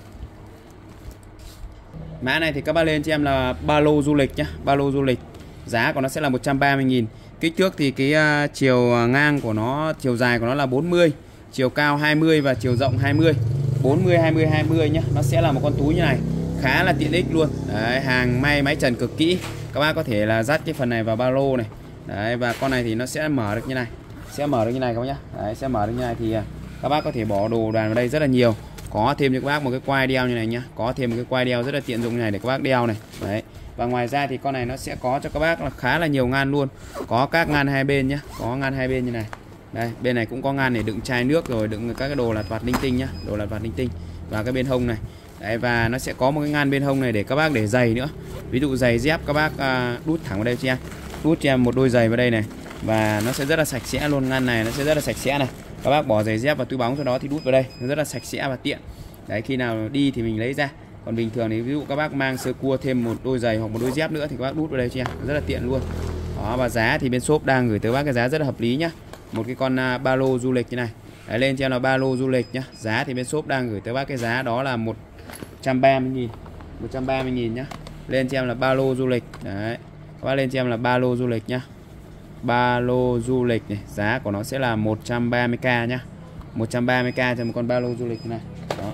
Mã này thì các bác lên cho em là ba lô du lịch nhá, ba lô du lịch. Giá của nó sẽ là một trăm ba mươi nghìn. Kích thước thì cái uh, chiều ngang của nó, chiều dài của nó là bốn mươi, chiều cao hai mươi và chiều rộng hai mươi. bốn mươi hai mươi hai mươi nhá. Nó sẽ là một con túi như này, khá là tiện ích luôn. Đấy, hàng may máy trần cực kỹ. Các bác có thể là dắt cái phần này vào ba lô này. Đấy, và con này thì nó sẽ mở được như này. Sẽ mở được như này các bác nhá. Đấy, sẽ mở được như này thì các bác có thể bỏ đồ đoàn vào đây rất là nhiều. Có thêm cho các bác một cái quai đeo như này nhá. Có thêm một cái quai đeo rất là tiện dụng như này để các bác đeo này. Đấy. Và ngoài ra thì con này nó sẽ có cho các bác là khá là nhiều ngăn luôn. Có các ngăn hai bên nhá. Có ngăn hai bên như này. Đây, bên này cũng có ngăn để đựng chai nước rồi đựng các cái đồ lặt vặt linh tinh nhá. Đồ lặt vặt linh tinh. Và cái bên hông này. Đấy, và nó sẽ có một cái ngăn bên hông này để các bác để giày nữa. Ví dụ giày dép các bác à, đút thẳng vào đây cho em. Đút cho em một đôi giày vào đây này. Và nó sẽ rất là sạch sẽ luôn. Ngăn này nó sẽ rất là sạch sẽ này. Các bác bỏ giày dép vào túi bóng, sau đó thì đút vào đây, nó rất là sạch sẽ và tiện. Đấy, khi nào đi thì mình lấy ra. Còn bình thường thì ví dụ các bác mang sơ cua thêm một đôi giày hoặc một đôi dép nữa thì các bác đút vào đây cho em, rất là tiện luôn. Đó, và giá thì bên shop đang gửi tới bác cái giá rất là hợp lý nhá. Một cái con uh, ba lô du lịch như này. Đấy, lên cho em là ba lô du lịch nhá. Giá thì bên shop đang gửi tới bác cái giá đó là một trăm ba mươi nghìn. một trăm ba mươi nghìn nhá. Lên cho em là ba lô du lịch. Đấy. Các bác lên cho em là ba lô du lịch nhá. Ba lô du lịch này, giá của nó sẽ là một trăm ba mươi k nhá. một trăm ba mươi k cho một con ba lô du lịch này. Đó.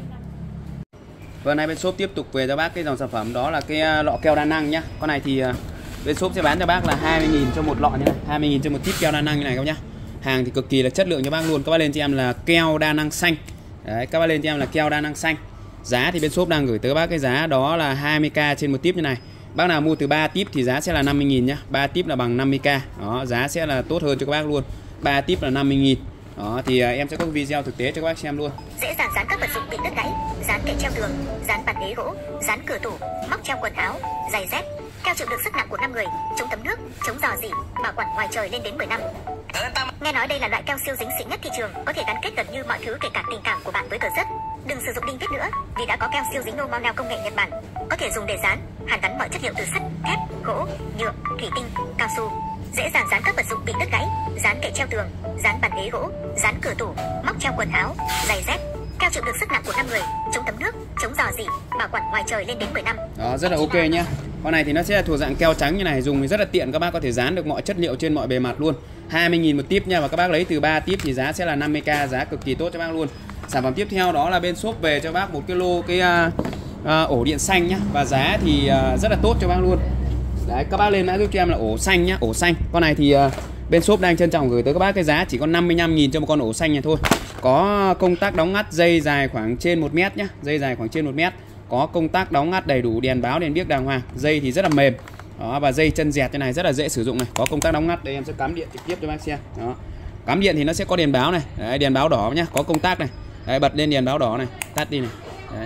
Vừa nay bên shop tiếp tục về cho bác cái dòng sản phẩm đó là cái lọ keo đa năng nhá. Con này thì bên shop sẽ bán cho bác là hai mươi nghìn cho một lọ như này, hai mươi nghìn cho một tip keo đa năng như này các bác nhá. Hàng thì cực kỳ là chất lượng cho bác luôn. Các bác lên cho em là keo đa năng xanh. Đấy, các bác lên cho em là keo đa năng xanh. Giá thì bên shop đang gửi tới các bác cái giá đó là hai mươi k trên một tip như này. Bác nào mua từ ba tip thì giá sẽ là năm mươi nghìn nhá. ba tip là bằng năm mươi k. Đó, giá sẽ là tốt hơn cho các bác luôn. ba tip là năm mươi nghìn. Đó thì em sẽ có video thực tế cho các bác xem luôn. Dễ dàng dán các vật dụng bị đứt gãy, dán kệ treo tường, dán bàn ghế gỗ, dán cửa tủ, móc treo quần áo, giày dép. Keo chịu được sức nặng của năm người, chống thấm nước, chống rò rỉ, bảo quản ngoài trời lên đến mười năm. Nghe nói đây là loại keo siêu dính xịn nhất thị trường, có thể gắn kết gần như mọi thứ kể cả tình cảm của bạn với tờ giấy. Đừng sử dụng đinh vít nữa, vì đã có keo siêu dính normal neo công nghệ Nhật Bản, có thể dùng để dán, hàn gắn mọi chất liệu từ sắt, thép, gỗ, nhựa, thủy tinh, cao su. Dễ dàng dán các vật dụng bị đứt gãy, dán kệ treo tường, dán bàn ghế gỗ, dán cửa tủ, móc treo quần áo, giày dép. Keo chịu được sức nặng của năm người, chống thấm nước, chống rò rỉ, bảo quản ngoài trời lên đến mười năm. Đó, rất là ok nhá. Con này thì nó sẽ là thuộc dạng keo trắng như này, dùng thì rất là tiện, các bác có thể dán được mọi chất liệu trên mọi bề mặt luôn. hai mươi nghìn một tip nha, và các bác lấy từ ba tip thì giá sẽ là năm mươi k, giá cực kỳ tốt cho bác luôn. Sản phẩm tiếp theo đó là bên shop về cho bác một cái lô cái uh, uh, ổ điện xanh nhá, và giá thì uh, rất là tốt cho bác luôn. Đấy, các bác lên mã giúp cho em là ổ xanh nhá, ổ xanh. Con này thì uh, bên shop đang trân trọng gửi tới các bác cái giá chỉ có năm mươi lăm nghìn cho một con ổ xanh này thôi. Có công tắc đóng ngắt, dây dài khoảng trên một mét nhá, dây dài khoảng trên một mét. Có công tắc đóng ngắt đầy đủ, đèn báo, đèn biếc đàng hoàng. Dây thì rất là mềm. Đó, và dây chân dẹt thế này rất là dễ sử dụng này. Có công tắc đóng ngắt, đây em sẽ cắm điện trực tiếp cho bác xem. Đó. Cắm điện thì nó sẽ có đèn báo này, đấy, đèn báo đỏ nhá, có công tắc này. Đấy, bật lên đèn báo đỏ này, tắt đi này. Đấy.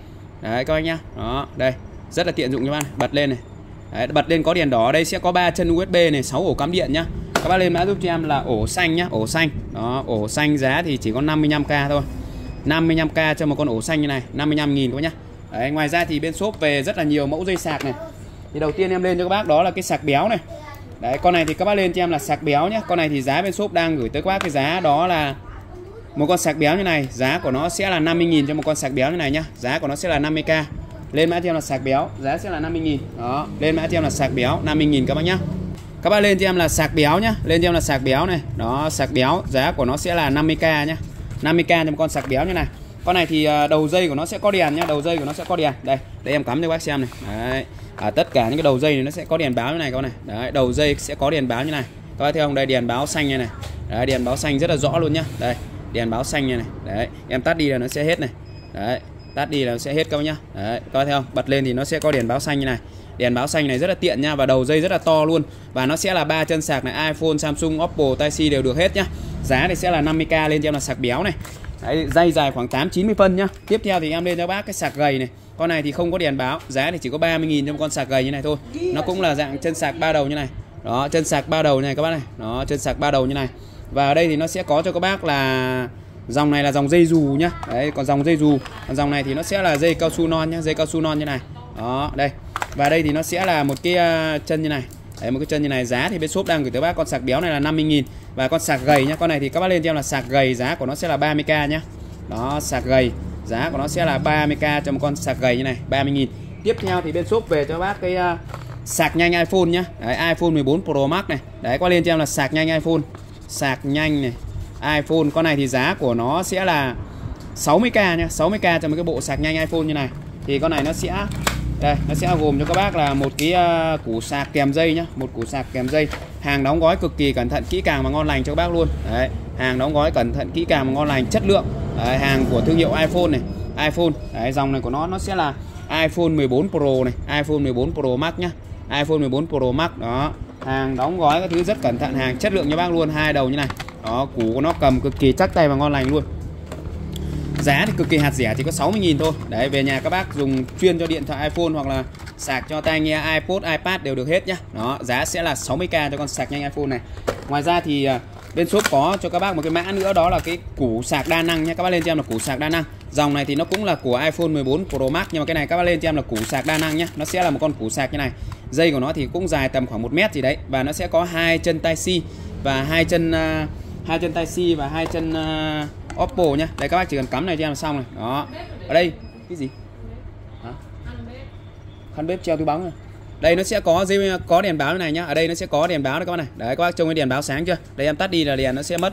Đấy các anh nhá. Đó, đây. Rất là tiện dụng cho bạn. Bật lên này. Đấy, bật lên có đèn đỏ, ở đây sẽ có ba chân u ét bê này, sáu ổ cắm điện nhá. Các bác lên mã giúp cho em là ổ xanh nhá, ổ xanh. Đó, ổ xanh giá thì chỉ có năm mươi lăm k thôi. năm mươi lăm k cho một con ổ xanh như này, năm mươi lăm nghìn các bác nhá. Đấy, ngoài ra thì bên shop về rất là nhiều mẫu dây sạc này. Thì đầu tiên em lên cho các bác đó là cái sạc béo này. Đấy, con này thì các bác lên cho em là sạc béo nhá. Con này thì giá bên shop đang gửi tới các bác cái giá đó là một con sạc béo như này, giá của nó sẽ là năm mươi nghìn cho một con sạc béo như này nhá. Giá của nó sẽ là năm mươi k. Lên mã cho em là sạc béo, giá sẽ là năm mươi nghìn. Đó, lên mã cho em là sạc béo năm mươi nghìn các bác nhá. Các bác lên cho em là sạc béo nhá, lên cho em là sạc béo này. Đó, sạc béo, giá của nó sẽ là năm mươi k nhá. năm mươi k cho một con sạc béo như này. Con này thì đầu dây của nó sẽ có đèn nhá, đầu dây của nó sẽ có đèn. Đây, để em cắm cho bác xem này. Đấy. À, tất cả những cái đầu dây này nó sẽ có đèn báo như này các bác này. Đấy, đầu dây sẽ có đèn báo như này. Các bác thấy không? Đây đèn báo xanh như này. Đấy, đèn báo xanh rất là rõ luôn nhá. Đây, đèn báo xanh như này. Đấy, em tắt đi là nó sẽ hết này. Đấy, tắt đi là nó sẽ hết các bác nhá. Đấy, các bác thấy không? Bật lên thì nó sẽ có đèn báo xanh như này. Đèn báo xanh này rất là tiện nha, và đầu dây rất là to luôn. Và nó sẽ là ba chân sạc này, iPhone, Samsung, Oppo, Type-C đều được hết nhá. Giá thì sẽ là năm mươi k, lên cho em là sạc béo này. Đấy, dây dài khoảng tám chín mươi phân nhá. Tiếp theo thì em lên cho bác cái sạc gầy này. Con này thì không có đèn báo, giá thì chỉ có ba mươi nghìn cho một con sạc gầy như này thôi. Nó cũng là dạng chân sạc ba đầu như này. Đó, chân sạc ba đầu như này các bác này. Đó, chân sạc ba đầu như này. Và ở đây thì nó sẽ có cho các bác là dòng này là dòng dây dù nhá. Đấy, còn dòng dây dù, còn dòng này thì nó sẽ là dây cao su non nhá, dây cao su non như này. Đó, đây. Và đây thì nó sẽ là một cái uh, chân như này. Đấy, một cái chân như này. Giá thì bên shop đang gửi tới bác con sạc béo này là năm mươi nghìn. Và con sạc gầy nhá, con này thì các bác lên cho em là sạc gầy, giá của nó sẽ là ba mươi k nhá. Đó, sạc gầy, giá của nó sẽ là ba mươi k cho một con sạc gầy như này, ba mươi nghìn. Tiếp theo thì bên shop về cho bác cái uh, sạc nhanh iPhone nhá. Đấy, iPhone mười bốn Pro Max này. Đấy, qua lên cho em là sạc nhanh iPhone. Sạc nhanh này, iPhone. Con này thì giá của nó sẽ là sáu mươi k nhá, sáu mươi k cho một cái bộ sạc nhanh iPhone như này. Thì con này nó sẽ đây, nó sẽ gồm cho các bác là một cái uh, củ sạc kèm dây nhá, một củ sạc kèm dây. Hàng đóng gói cực kỳ cẩn thận, kỹ càng và ngon lành cho các bác luôn. Đấy, hàng đóng gói cẩn thận, kỹ càng và ngon lành, chất lượng. Đấy, hàng của thương hiệu iPhone này, iPhone. Đấy, dòng này của nó nó sẽ là iPhone mười bốn Pro này, iPhone mười bốn Pro Max nhá. iPhone mười bốn Pro Max đó. Hàng đóng gói các thứ rất cẩn thận, hàng chất lượng cho bác luôn, hai đầu như này. Đó, củ của nó cầm cực kỳ chắc tay và ngon lành luôn. Giá thì cực kỳ hạt rẻ, chỉ có sáu mươi nghìn thôi. Đấy, về nhà các bác dùng chuyên cho điện thoại iPhone hoặc là sạc cho tai nghe iPod, iPad đều được hết nhá. Đó, giá sẽ là sáu mươi k cho con sạc nhanh iPhone này. Ngoài ra thì bên shop có cho các bác một cái mã nữa, đó là cái củ sạc đa năng nhé. Các bác lên cho em là củ sạc đa năng. Dòng này thì nó cũng là của iPhone mười bốn Pro Max, nhưng mà cái này các bác lên cho em là củ sạc đa năng nhé. Nó sẽ là một con củ sạc như này. Dây của nó thì cũng dài tầm khoảng một mét gì đấy, và nó sẽ có hai chân Type-C và hai chân uh, hai chân Type-C và hai chân uh, Oppo nhá. Đây, các bác chỉ cần cắm này cho em là xong này. Đó. Ở đây cái gì? Hả? Khăn bếp treo túi bóng này. Đây nó sẽ có dây, có đèn báo này nhá. Ở đây nó sẽ có đèn báo này các bác này. Đấy, các bác trông cái đèn báo sáng chưa? Đây em tắt đi là đèn nó sẽ mất này.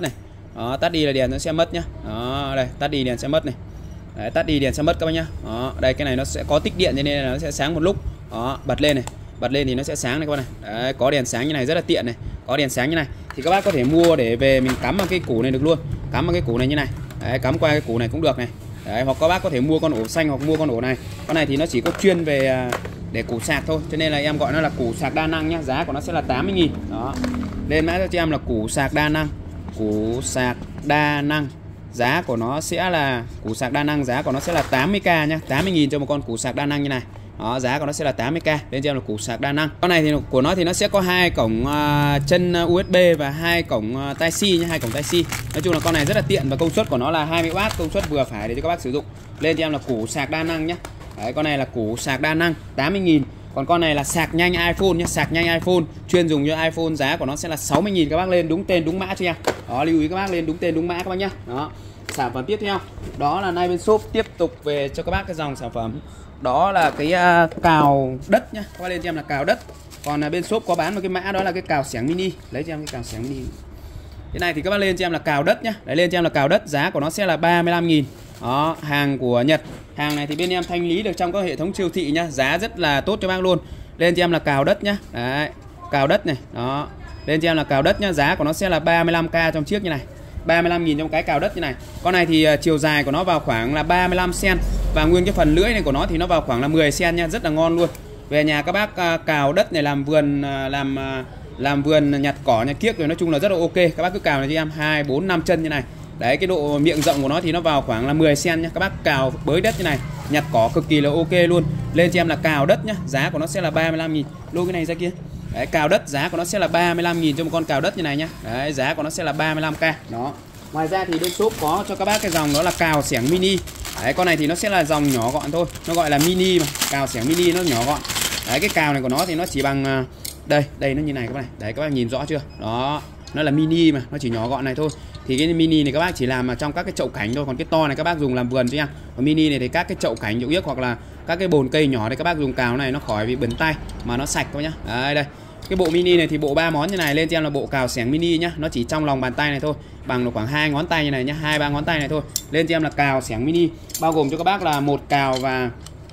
Đó, tắt đi là đèn nó sẽ mất nhá. Đó, đây, tắt đi đèn sẽ mất này. Đấy, tắt đi đèn sẽ mất các bác nhá. Đó, đây cái này nó sẽ có tích điện cho nên là nó sẽ sáng một lúc. Đó, bật lên này, bật lên thì nó sẽ sáng này các bác này. Đấy, có đèn sáng như này rất là tiện này, có đèn sáng như này thì các bác có thể mua để về mình cắm vào cái củ này được luôn, cắm vào cái củ này như này. Đấy, cắm qua cái củ này cũng được này. Đấy, hoặc các bác có thể mua con ổ xanh hoặc mua con ổ này. Con này thì nó chỉ có chuyên về để củ sạc thôi, cho nên là em gọi nó là củ sạc đa năng nhá. Giá của nó sẽ là tám mươi nghìn. Đó, lên mã cho em là củ sạc đa năng, củ sạc đa năng. Giá của nó sẽ là củ sạc đa năng, giá của nó sẽ là tám mươi k nhá, tám mươi nghìn cho một con củ sạc đa năng như này. Đó, giá của nó sẽ là tám mươi k. Lên cho em là củ sạc đa năng. Con này thì của nó thì nó sẽ có hai cổng uh, chân u ét bê và hai cổng uh, Type-C nhá, hai cổng Type-C. Nói chung là con này rất là tiện và công suất của nó là hai mươi oát, công suất vừa phải để cho các bác sử dụng. Lên cho em là củ sạc đa năng nhá. Đấy, con này là củ sạc đa năng tám mươi nghìn. Còn con này là sạc nhanh iPhone nhé, sạc nhanh iPhone, chuyên dùng cho iPhone, giá của nó sẽ là sáu mươi nghìn. Các bác lên đúng tên đúng mã cho em. Đó, lưu ý các bác lên đúng tên đúng mã các bác nhá. Đó. Sản phẩm tiếp theo đó là nay bên shop tiếp tục về cho các bác cái dòng sản phẩm đó là cái uh, cào đất nhá. Các bác lên cho em là cào đất. Còn uh, bên shop có bán một cái mã đó là cái cào xẻng mini. Lấy cho em cái cào xẻng mini. Cái này thì các bác lên cho em là cào đất nhá. Đấy, lên cho em là cào đất, giá của nó sẽ là ba mươi lăm nghìn. Đó, hàng của Nhật. Hàng này thì bên em thanh lý được trong các hệ thống siêu thị nhá, giá rất là tốt cho bác luôn. Lên cho em là cào đất nhá. Đấy, cào đất này. Đó. Lên cho em là cào đất nhá, giá của nó sẽ là ba mươi lăm k trong chiếc như này. ba mươi lăm nghìn trong cái cào đất như này. Con này thì uh, chiều dài của nó vào khoảng là ba mươi lăm xăng-ti-mét và nguyên cái phần lưỡi này của nó thì nó vào khoảng là mười xăng-ti-mét nha, rất là ngon luôn. Về nhà các bác uh, cào đất này làm vườn uh, làm uh, làm vườn nhặt cỏ nhặt kiếc rồi, nói chung là rất là ok. Các bác cứ cào này cho em hai bốn năm chân như này. Đấy, cái độ miệng rộng của nó thì nó vào khoảng là mười xăng-ti-mét nhá. Các bác cào bới đất như này, nhặt cỏ cực kỳ là ok luôn. Lên cho em là cào đất nhá, giá của nó sẽ là ba mươi lăm nghìn. Lôi cái này ra kia. Đấy, cào đất giá của nó sẽ là ba mươi lăm nghìn cho một con cào đất như này nhá. Đấy, giá của nó sẽ là ba mươi lăm k. Đó. Ngoài ra thì bên shop có cho các bác cái dòng đó là cào xẻng mini. Đấy, con này thì nó sẽ là dòng nhỏ gọn thôi, nó gọi là mini mà, cào xẻng mini nó nhỏ gọn. Đấy, cái cào này của nó thì nó chỉ bằng đây, đây nó như này các bác này. Đấy, các bác nhìn rõ chưa? Đó, nó là mini mà, nó chỉ nhỏ gọn này thôi. Thì cái mini này các bác chỉ làm ở trong các cái chậu cảnh thôi, còn cái to này các bác dùng làm vườn cho em. Còn mini này thì các cái chậu cảnh chậu yếc hoặc là các cái bồn cây nhỏ thì các bác dùng cào này nó khỏi bị bẩn tay mà nó sạch thôi nhá. Đấy, đây. Cái bộ mini này thì bộ ba món như này, lên cho em là bộ cào xẻng mini nhá, nó chỉ trong lòng bàn tay này thôi, bằng được khoảng hai ngón tay như này nhá, hai ba ngón tay này thôi. Lên cho em là cào xẻng mini, bao gồm cho các bác là một cào và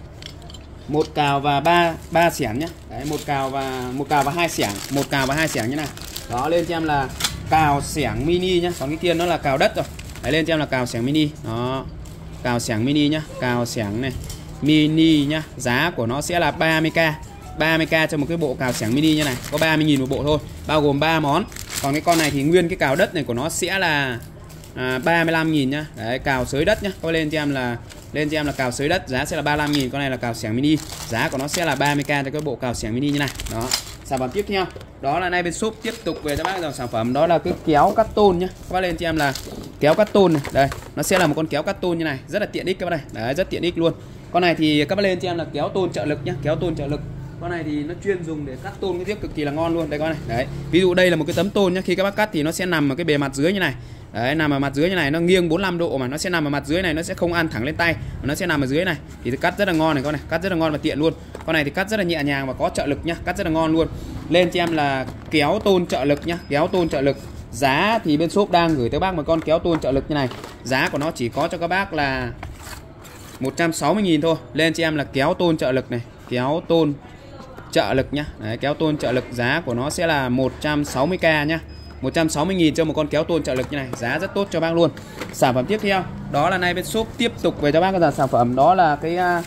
một cào và ba ba xẻng nhá. Đấy, một cào và một cào và hai xẻng, một cào và hai xẻng như này. Đó, lên cho em là cào xẻng mini nhá, còn cái kia nó là cào đất rồi. Đấy, lên cho em là cào xẻng mini. Đó, cào xẻng mini nhá, cào xẻng này mini nhá, giá của nó sẽ là ba mươi k. ba mươi k cho một cái bộ cào xẻng mini như này, có ba mươi nghìn một bộ thôi, bao gồm ba món. Còn cái con này thì nguyên cái cào đất này của nó sẽ là à, ba mươi lăm nghìn nhá. Đấy, cào xới đất nhá. Có lên cho em là lên cho em là cào xới đất, giá sẽ là ba mươi lăm nghìn. Con này là cào xẻng mini, giá của nó sẽ là ba mươi k cho cái bộ cào xẻng mini như này. Đó. Sản phẩm tiếp theo đó là nay bên shop tiếp tục về cho bác dòng sản phẩm đó là cái kéo cắt tôn nhá. Các bác lên cho em là kéo cắt tôn này. Đây, nó sẽ là một con kéo cắt tôn như này, rất là tiện ích các bác này. Đấy, rất tiện ích luôn. Con này thì các bác lên cho em là kéo tôn trợ lực nhá, kéo tôn trợ lực. Con này thì nó chuyên dùng để cắt tôn cái tiếp cực kỳ là ngon luôn. Đây con này. Đấy. Ví dụ đây là một cái tấm tôn nhá, khi các bác cắt thì nó sẽ nằm ở cái bề mặt dưới như này. Đấy, nằm ở mặt dưới như này, nó nghiêng bốn mươi lăm độ mà nó sẽ nằm ở mặt dưới này, nó sẽ không ăn thẳng lên tay, mà nó sẽ nằm ở dưới này. Thì cắt rất là ngon này con này, cắt rất là ngon và tiện luôn. Con này thì cắt rất là nhẹ nhàng và có trợ lực nhá, cắt rất là ngon luôn. Lên cho em là kéo tôn trợ lực nhá, kéo tôn trợ lực. Giá thì bên shop đang gửi tới bác một con kéo tôn trợ lực như này. Giá của nó chỉ có cho các bác là một trăm sáu mươi nghìn thôi. Lên cho em là kéo tôn trợ lực này, kéo tôn trợ lực nhá. Đấy, kéo tôn trợ lực giá của nó sẽ là một trăm sáu mươi k nhá. một trăm sáu mươi nghìn cho một con kéo tôn trợ lực như này, giá rất tốt cho bác luôn. Sản phẩm tiếp theo đó là nay bên shop tiếp tục về cho bác cái dòng sản phẩm đó là cái à,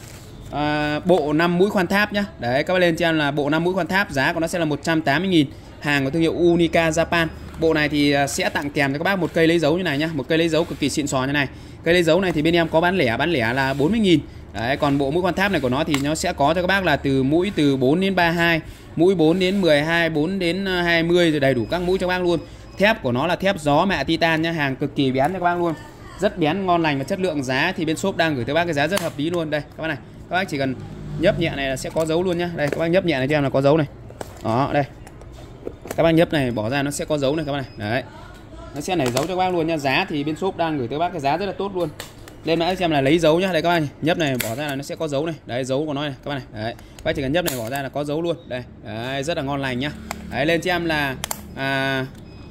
à, bộ năm mũi khoan tháp nhá. Đấy, các bác lên cho em là bộ năm mũi khoan tháp, giá của nó sẽ là một trăm tám mươi nghìn, hàng của thương hiệu Unica Japan. Bộ này thì sẽ tặng kèm cho các bác một cây lấy dấu như này nhá, một cây lấy dấu cực kỳ xịn sò như này. Cây lấy dấu này thì bên em có bán lẻ, bán lẻ là bốn mươi nghìn. Đấy, còn bộ mũi khoan tháp này của nó thì nó sẽ có cho các bác là từ mũi từ bốn đến ba mươi hai, mũi bốn đến mười hai, bốn đến hai mươi, rồi đầy đủ các mũi cho các bác luôn. Thép của nó là thép gió mạ titan nhá, hàng cực kỳ bén cho các bác luôn. Rất bén, ngon lành và chất lượng. Giá thì bên shop đang gửi tới bác cái giá rất hợp lý luôn. Đây các bác này, các bác chỉ cần nhấp nhẹ này là sẽ có dấu luôn nhá. Đây các bác nhấp nhẹ này cho em là có dấu này. Đó, đây. Các bác nhấp này bỏ ra nó sẽ có dấu này các bác này. Đấy. Nó sẽ nảy dấu cho các bác luôn nha. Giá thì bên shop đang gửi tới bác cái giá rất là tốt luôn. Lên mã xem là lấy dấu nhá. Đây các bác này, nhấp này bỏ ra là nó sẽ có dấu này. Đấy, dấu của nó này các bác này. Đấy. Các bác chỉ cần nhấp này bỏ ra là có dấu luôn. Đây. Đấy, rất là ngon lành nhá. Đấy, lên cho em là à,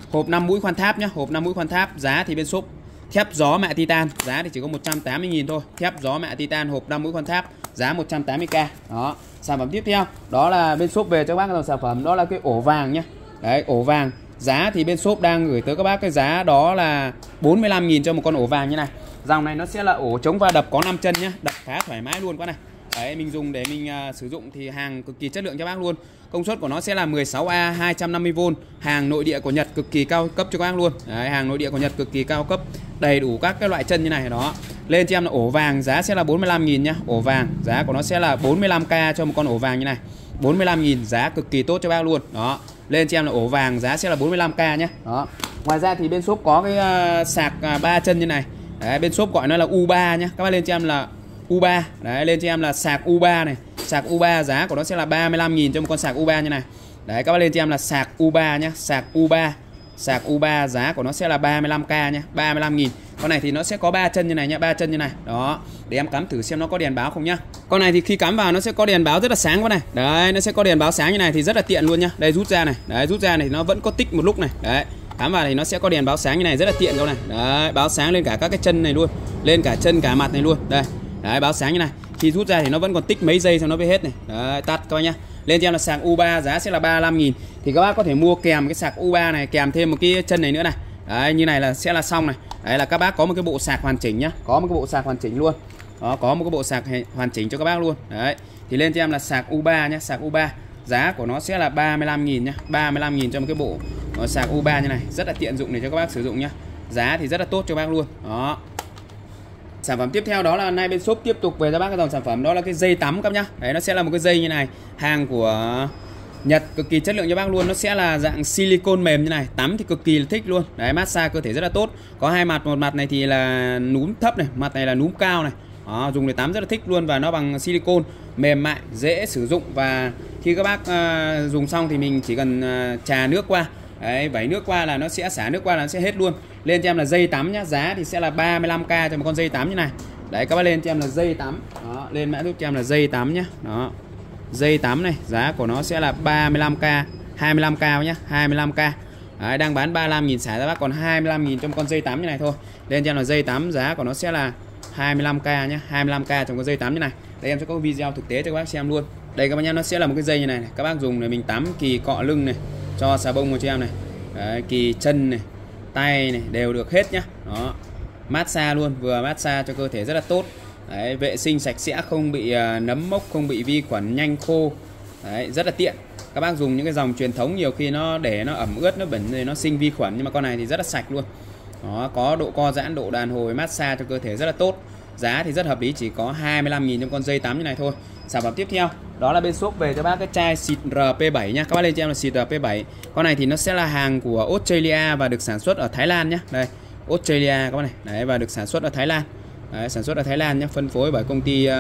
Hộp năm mũi khoan tháp nhá, hộp năm mũi khoan tháp, giá thì bên shop thép gió mạ titan, giá thì chỉ có một trăm tám mươi nghìn thôi. Thép gió mạ titan hộp năm mũi khoan tháp, giá một trăm tám mươi k. Đó. Sản phẩm tiếp theo đó là bên shop về cho các bác dòng sản phẩm đó là cái ổ vàng nhá. Đấy, ổ vàng. Giá thì bên shop đang gửi tới các bác cái giá đó là bốn mươi lăm nghìn cho một con ổ vàng như này. Dòng này nó sẽ là ổ chống va đập có năm chân nhá, đập khá thoải mái luôn quá này. Đấy, mình dùng để mình uh, sử dụng thì hàng cực kỳ chất lượng cho bác luôn. Công suất của nó sẽ là mười sáu A hai trăm năm mươi vôn, hàng nội địa của Nhật cực kỳ cao cấp cho các bác luôn. Đấy, hàng nội địa của Nhật cực kỳ cao cấp, đầy đủ các cái loại chân như này đó. Lên cho em là ổ vàng, giá sẽ là bốn mươi lăm nghìn nhá. Ổ vàng, giá của nó sẽ là bốn mươi lăm k cho một con ổ vàng như này. bốn mươi lăm nghìn, giá cực kỳ tốt cho bác luôn. Đó. Lên cho em là ổ vàng, giá sẽ là bốn mươi lăm k nhé. Đó. Ngoài ra thì bên shop có cái uh, sạc ba uh, chân như này. Đấy, bên shop gọi nó là U ba nhé. Các bác lên cho em là U ba. Đấy, lên cho em là sạc U ba này. Sạc U ba giá của nó sẽ là ba mươi lăm nghìn cho một con sạc U ba như này. Đấy, các bác lên cho em là sạc U ba nhé. Sạc U ba. Sạc U ba giá của nó sẽ là ba mươi lăm k nhé, ba mươi lăm nghìn. Con này thì nó sẽ có ba chân như này nhá, ba chân như này. Đó, để em cắm thử xem nó có đèn báo không nhá. Con này thì khi cắm vào nó sẽ có đèn báo rất là sáng quá này. Đấy, nó sẽ có đèn báo sáng như này thì rất là tiện luôn nhá. Đây rút ra này. Đấy, rút ra này thì nó vẫn có tích một lúc này. Đấy, cắm vào thì nó sẽ có đèn báo sáng như này, rất là tiện các này. Đấy, báo sáng lên cả các cái chân này luôn, lên cả chân cả mặt này luôn. Đây. Đấy, báo sáng như này. Khi rút ra thì nó vẫn còn tích mấy giây xong nó mới hết này. Đấy, tắt coi nhá. Lên cho em là sạc U ba, giá sẽ là ba mươi lăm nghìn. Thì các bác có thể mua kèm cái sạc U ba này, kèm thêm một cái chân này nữa này. Đấy, như này là sẽ là xong này. Đấy là các bác có một cái bộ sạc hoàn chỉnh nhá. Có một cái bộ sạc hoàn chỉnh luôn. Đó, có một cái bộ sạc hoàn chỉnh cho các bác luôn. Đấy. Thì lên cho em là sạc U ba nhá, sạc U ba. Giá của nó sẽ là ba mươi lăm nghìn nhá, ba mươi lăm nghìn cho một cái bộ sạc U ba như này, rất là tiện dụng để cho các bác sử dụng nhá. Giá thì rất là tốt cho bác luôn. Đó. Sản phẩm tiếp theo đó là nay bên shop tiếp tục về cho bác cái dòng sản phẩm đó là cái dây tắm các nhá. Đấy, nó sẽ là một cái dây như này, hàng của Nhật cực kỳ chất lượng cho bác luôn. Nó sẽ là dạng silicone mềm như này, tắm thì cực kỳ là thích luôn. Đấy, massage cơ thể rất là tốt. Có hai mặt, một mặt này thì là núm thấp này, mặt này là núm cao này. Đó, dùng để tắm rất là thích luôn. Và nó bằng silicone, mềm mại, dễ sử dụng. Và khi các bác uh, dùng xong thì mình chỉ cần uh, trà nước qua. Đấy, vẩy nước qua là nó sẽ xả nước qua là nó sẽ hết luôn. Lên cho em là dây tắm nhá, giá thì sẽ là ba mươi lăm k cho một con dây tắm như này. Đấy, các bác lên cho em là dây tắm. Đó, lên mã giúp cho em là dây tắm nhá. Đó. Dây tắm này, giá của nó sẽ là ba mươi lăm k, hai mươi lăm k nhá, hai mươi lăm k. Đấy, đang bán ba mươi lăm nghìn, xả ra bác còn hai mươi lăm nghìn cho một con dây tắm như này thôi. Lên cho em là dây tắm, giá của nó sẽ là hai mươi lăm k nhá, hai mươi lăm k trong con dây tắm như này. Đây em sẽ có video thực tế cho các bác xem luôn. Đây các bác nhá, nó sẽ là một cái dây như này, này. Các bác dùng để mình tắm kỳ cọ lưng này, cho xà bông vào cho em này. Đấy, kỳ chân này, tay này đều được hết nhá. Đó. Massage luôn, vừa massage cho cơ thể rất là tốt. Đấy, vệ sinh sạch sẽ, không bị uh, nấm mốc, không bị vi khuẩn, nhanh khô. Đấy, rất là tiện. Các bác dùng những cái dòng truyền thống nhiều khi nó để nó ẩm ướt, nó bẩn rồi nó sinh vi khuẩn, nhưng mà con này thì rất là sạch luôn. Đó, có độ co giãn, độ đàn hồi, massage cho cơ thể rất là tốt. Giá thì rất hợp lý, chỉ có hai mươi lăm nghìn trong con dây tắm như này thôi. Sản phẩm tiếp theo đó là bên shop về cho bác cái chai xịt R P bảy nhá. Các bác lên cho em là xịt R P bảy. Con này thì nó sẽ là hàng của Australia và được sản xuất ở Thái Lan nhá. Đây, Australia các bác này. Đấy, và được sản xuất ở Thái Lan. Đấy, sản xuất ở Thái Lan nhé, phân phối bởi công ty uh,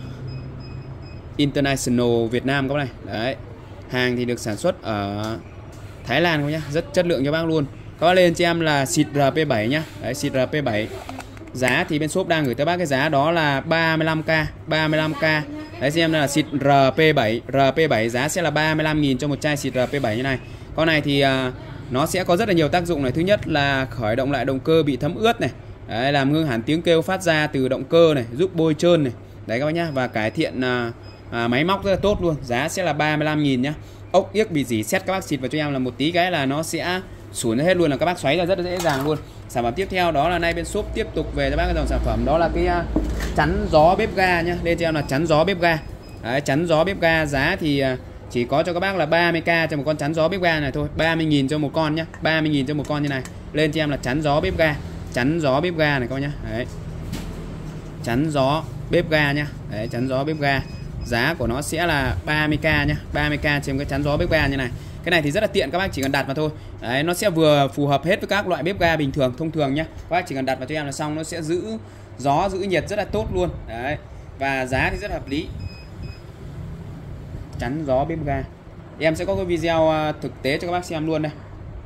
International Việt Nam các bác này. Đấy, hàng thì được sản xuất ở Thái Lan các bác nhé, rất chất lượng cho bác luôn. Các bác lên cho em là xịt R P bảy nhá. Đấy, xịt R P bảy. Giá thì bên shop đang gửi tới bác cái giá đó là ba mươi lăm k, ba mươi lăm k. Đấy, xem là xịt R P bảy, R P bảy giá sẽ là ba mươi lăm nghìn cho một chai xịt R P bảy như này. Con này thì uh, nó sẽ có rất là nhiều tác dụng này. Thứ nhất là khởi động lại động cơ bị thấm ướt này. Đấy, làm ngưng hẳn tiếng kêu phát ra từ động cơ này, giúp bôi trơn này. Đấy các bác nhá, và cải thiện à, à, máy móc rất là tốt luôn. Giá sẽ là ba mươi lăm nghìn nhá. Ốc yếc bị rỉ sét các bác xịt vào cho em là một tí cái là nó sẽ sủi hết luôn, là các bác xoáy ra rất là dễ dàng luôn. Sản phẩm tiếp theo đó là nay bên shop tiếp tục về cho bác cái dòng sản phẩm đó là cái uh, chắn gió bếp ga nhá. Lên cho em là chắn gió bếp ga. Đấy, chắn gió bếp ga giá thì uh, chỉ có cho các bác là ba mươi k cho một con chắn gió bếp ga này thôi, ba mươi nghìn cho một con nhá, ba mươi nghìn cho một con như này. Lên cho em là chắn gió bếp ga. Chắn gió bếp ga này các bác nhá. Đấy. Chắn gió bếp ga nhá. Đấy, chắn gió bếp ga. Giá của nó sẽ là ba mươi k nhá, ba mươi k trên cái chắn gió bếp ga như này. Cái này thì rất là tiện, các bác chỉ cần đặt vào thôi. Đấy, nó sẽ vừa phù hợp hết với các loại bếp ga bình thường thông thường nhá. Các bác chỉ cần đặt vào cho em là xong, nó sẽ giữ gió, giữ nhiệt rất là tốt luôn. Đấy. Và giá thì rất hợp lý. Chắn gió bếp ga. Em sẽ có cái video thực tế cho các bác xem luôn đây.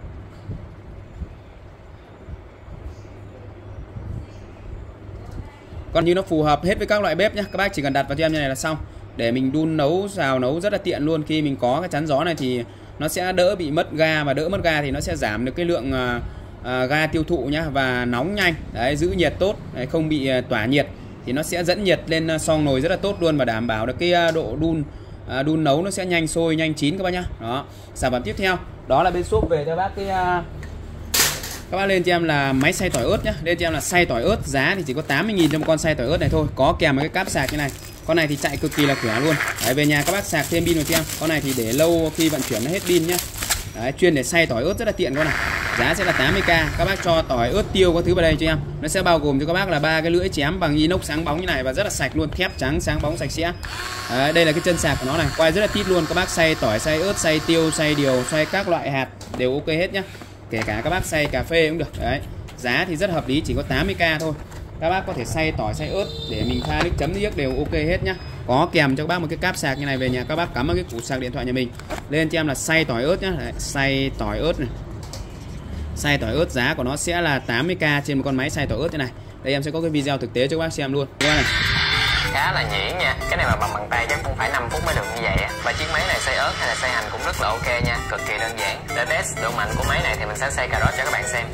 Còn như nó phù hợp hết với các loại bếp nhé. Các bác chỉ cần đặt vào cho em như này là xong. Để mình đun nấu, xào nấu rất là tiện luôn. Khi mình có cái chắn gió này thì nó sẽ đỡ bị mất ga, và đỡ mất ga thì nó sẽ giảm được cái lượng uh, uh, ga tiêu thụ nhá, và nóng nhanh đấy, giữ nhiệt tốt đấy, không bị uh, tỏa nhiệt thì nó sẽ dẫn nhiệt lên uh, xoong nồi rất là tốt luôn, và đảm bảo được cái uh, độ đun uh, đun nấu nó sẽ nhanh sôi nhanh chín các bác nhá. Đó, sản phẩm tiếp theo đó là bên shop về cho bác cái uh, các bác lên cho em là máy xay tỏi ớt nhá, lên cho em là xay tỏi ớt, giá thì chỉ có tám mươi nghìn cho một con xay tỏi ớt này thôi, có kèm một cái cáp sạc như này. Con này thì chạy cực kỳ là khỏe luôn. Đấy, về nhà các bác sạc thêm pin vào cho em. Con này thì để lâu khi vận chuyển nó hết pin nhá. Đấy, chuyên để xay tỏi ớt rất là tiện con này. Giá sẽ là tám mươi k. Các bác cho tỏi ớt tiêu có thứ vào đây cho em. Nó sẽ bao gồm cho các bác là ba cái lưỡi chém bằng inox sáng bóng như này và rất là sạch luôn, thép trắng sáng bóng sạch sẽ. Đấy, đây là cái chân sạc của nó này, quay rất là tít luôn. Các bác xay tỏi, xay ớt, xay tiêu, xay điều, xay các loại hạt đều ok hết nhá. Kể cả các bác xay cà phê cũng được. Đấy, giá thì rất hợp lý, chỉ có tám mươi k thôi. Các bác có thể xay tỏi, xay ớt để mình pha nước chấm nước đều ok hết nhá. Có kèm cho các bác một cái cáp sạc như này, về nhà các bác cắm vào cái củ sạc điện thoại nhà mình. Lên cho em là xay tỏi ớt nhá. Đấy, xay tỏi ớt này. Xay tỏi ớt giá của nó sẽ là tám mươi k trên một con máy xay tỏi ớt như này. Đây em sẽ có cái video thực tế cho các bác xem luôn. Này. Khá là nhuyễn nha. Cái này mà bằng bằng tay chắc cũng phải năm phút mới được như vậy á. Và chiếc máy này xay ớt hay là xay hành cũng rất là ok nha, cực kỳ đơn giản. Để test độ mạnh của máy này thì mình sẽ xay cà rốt cho các bạn xem.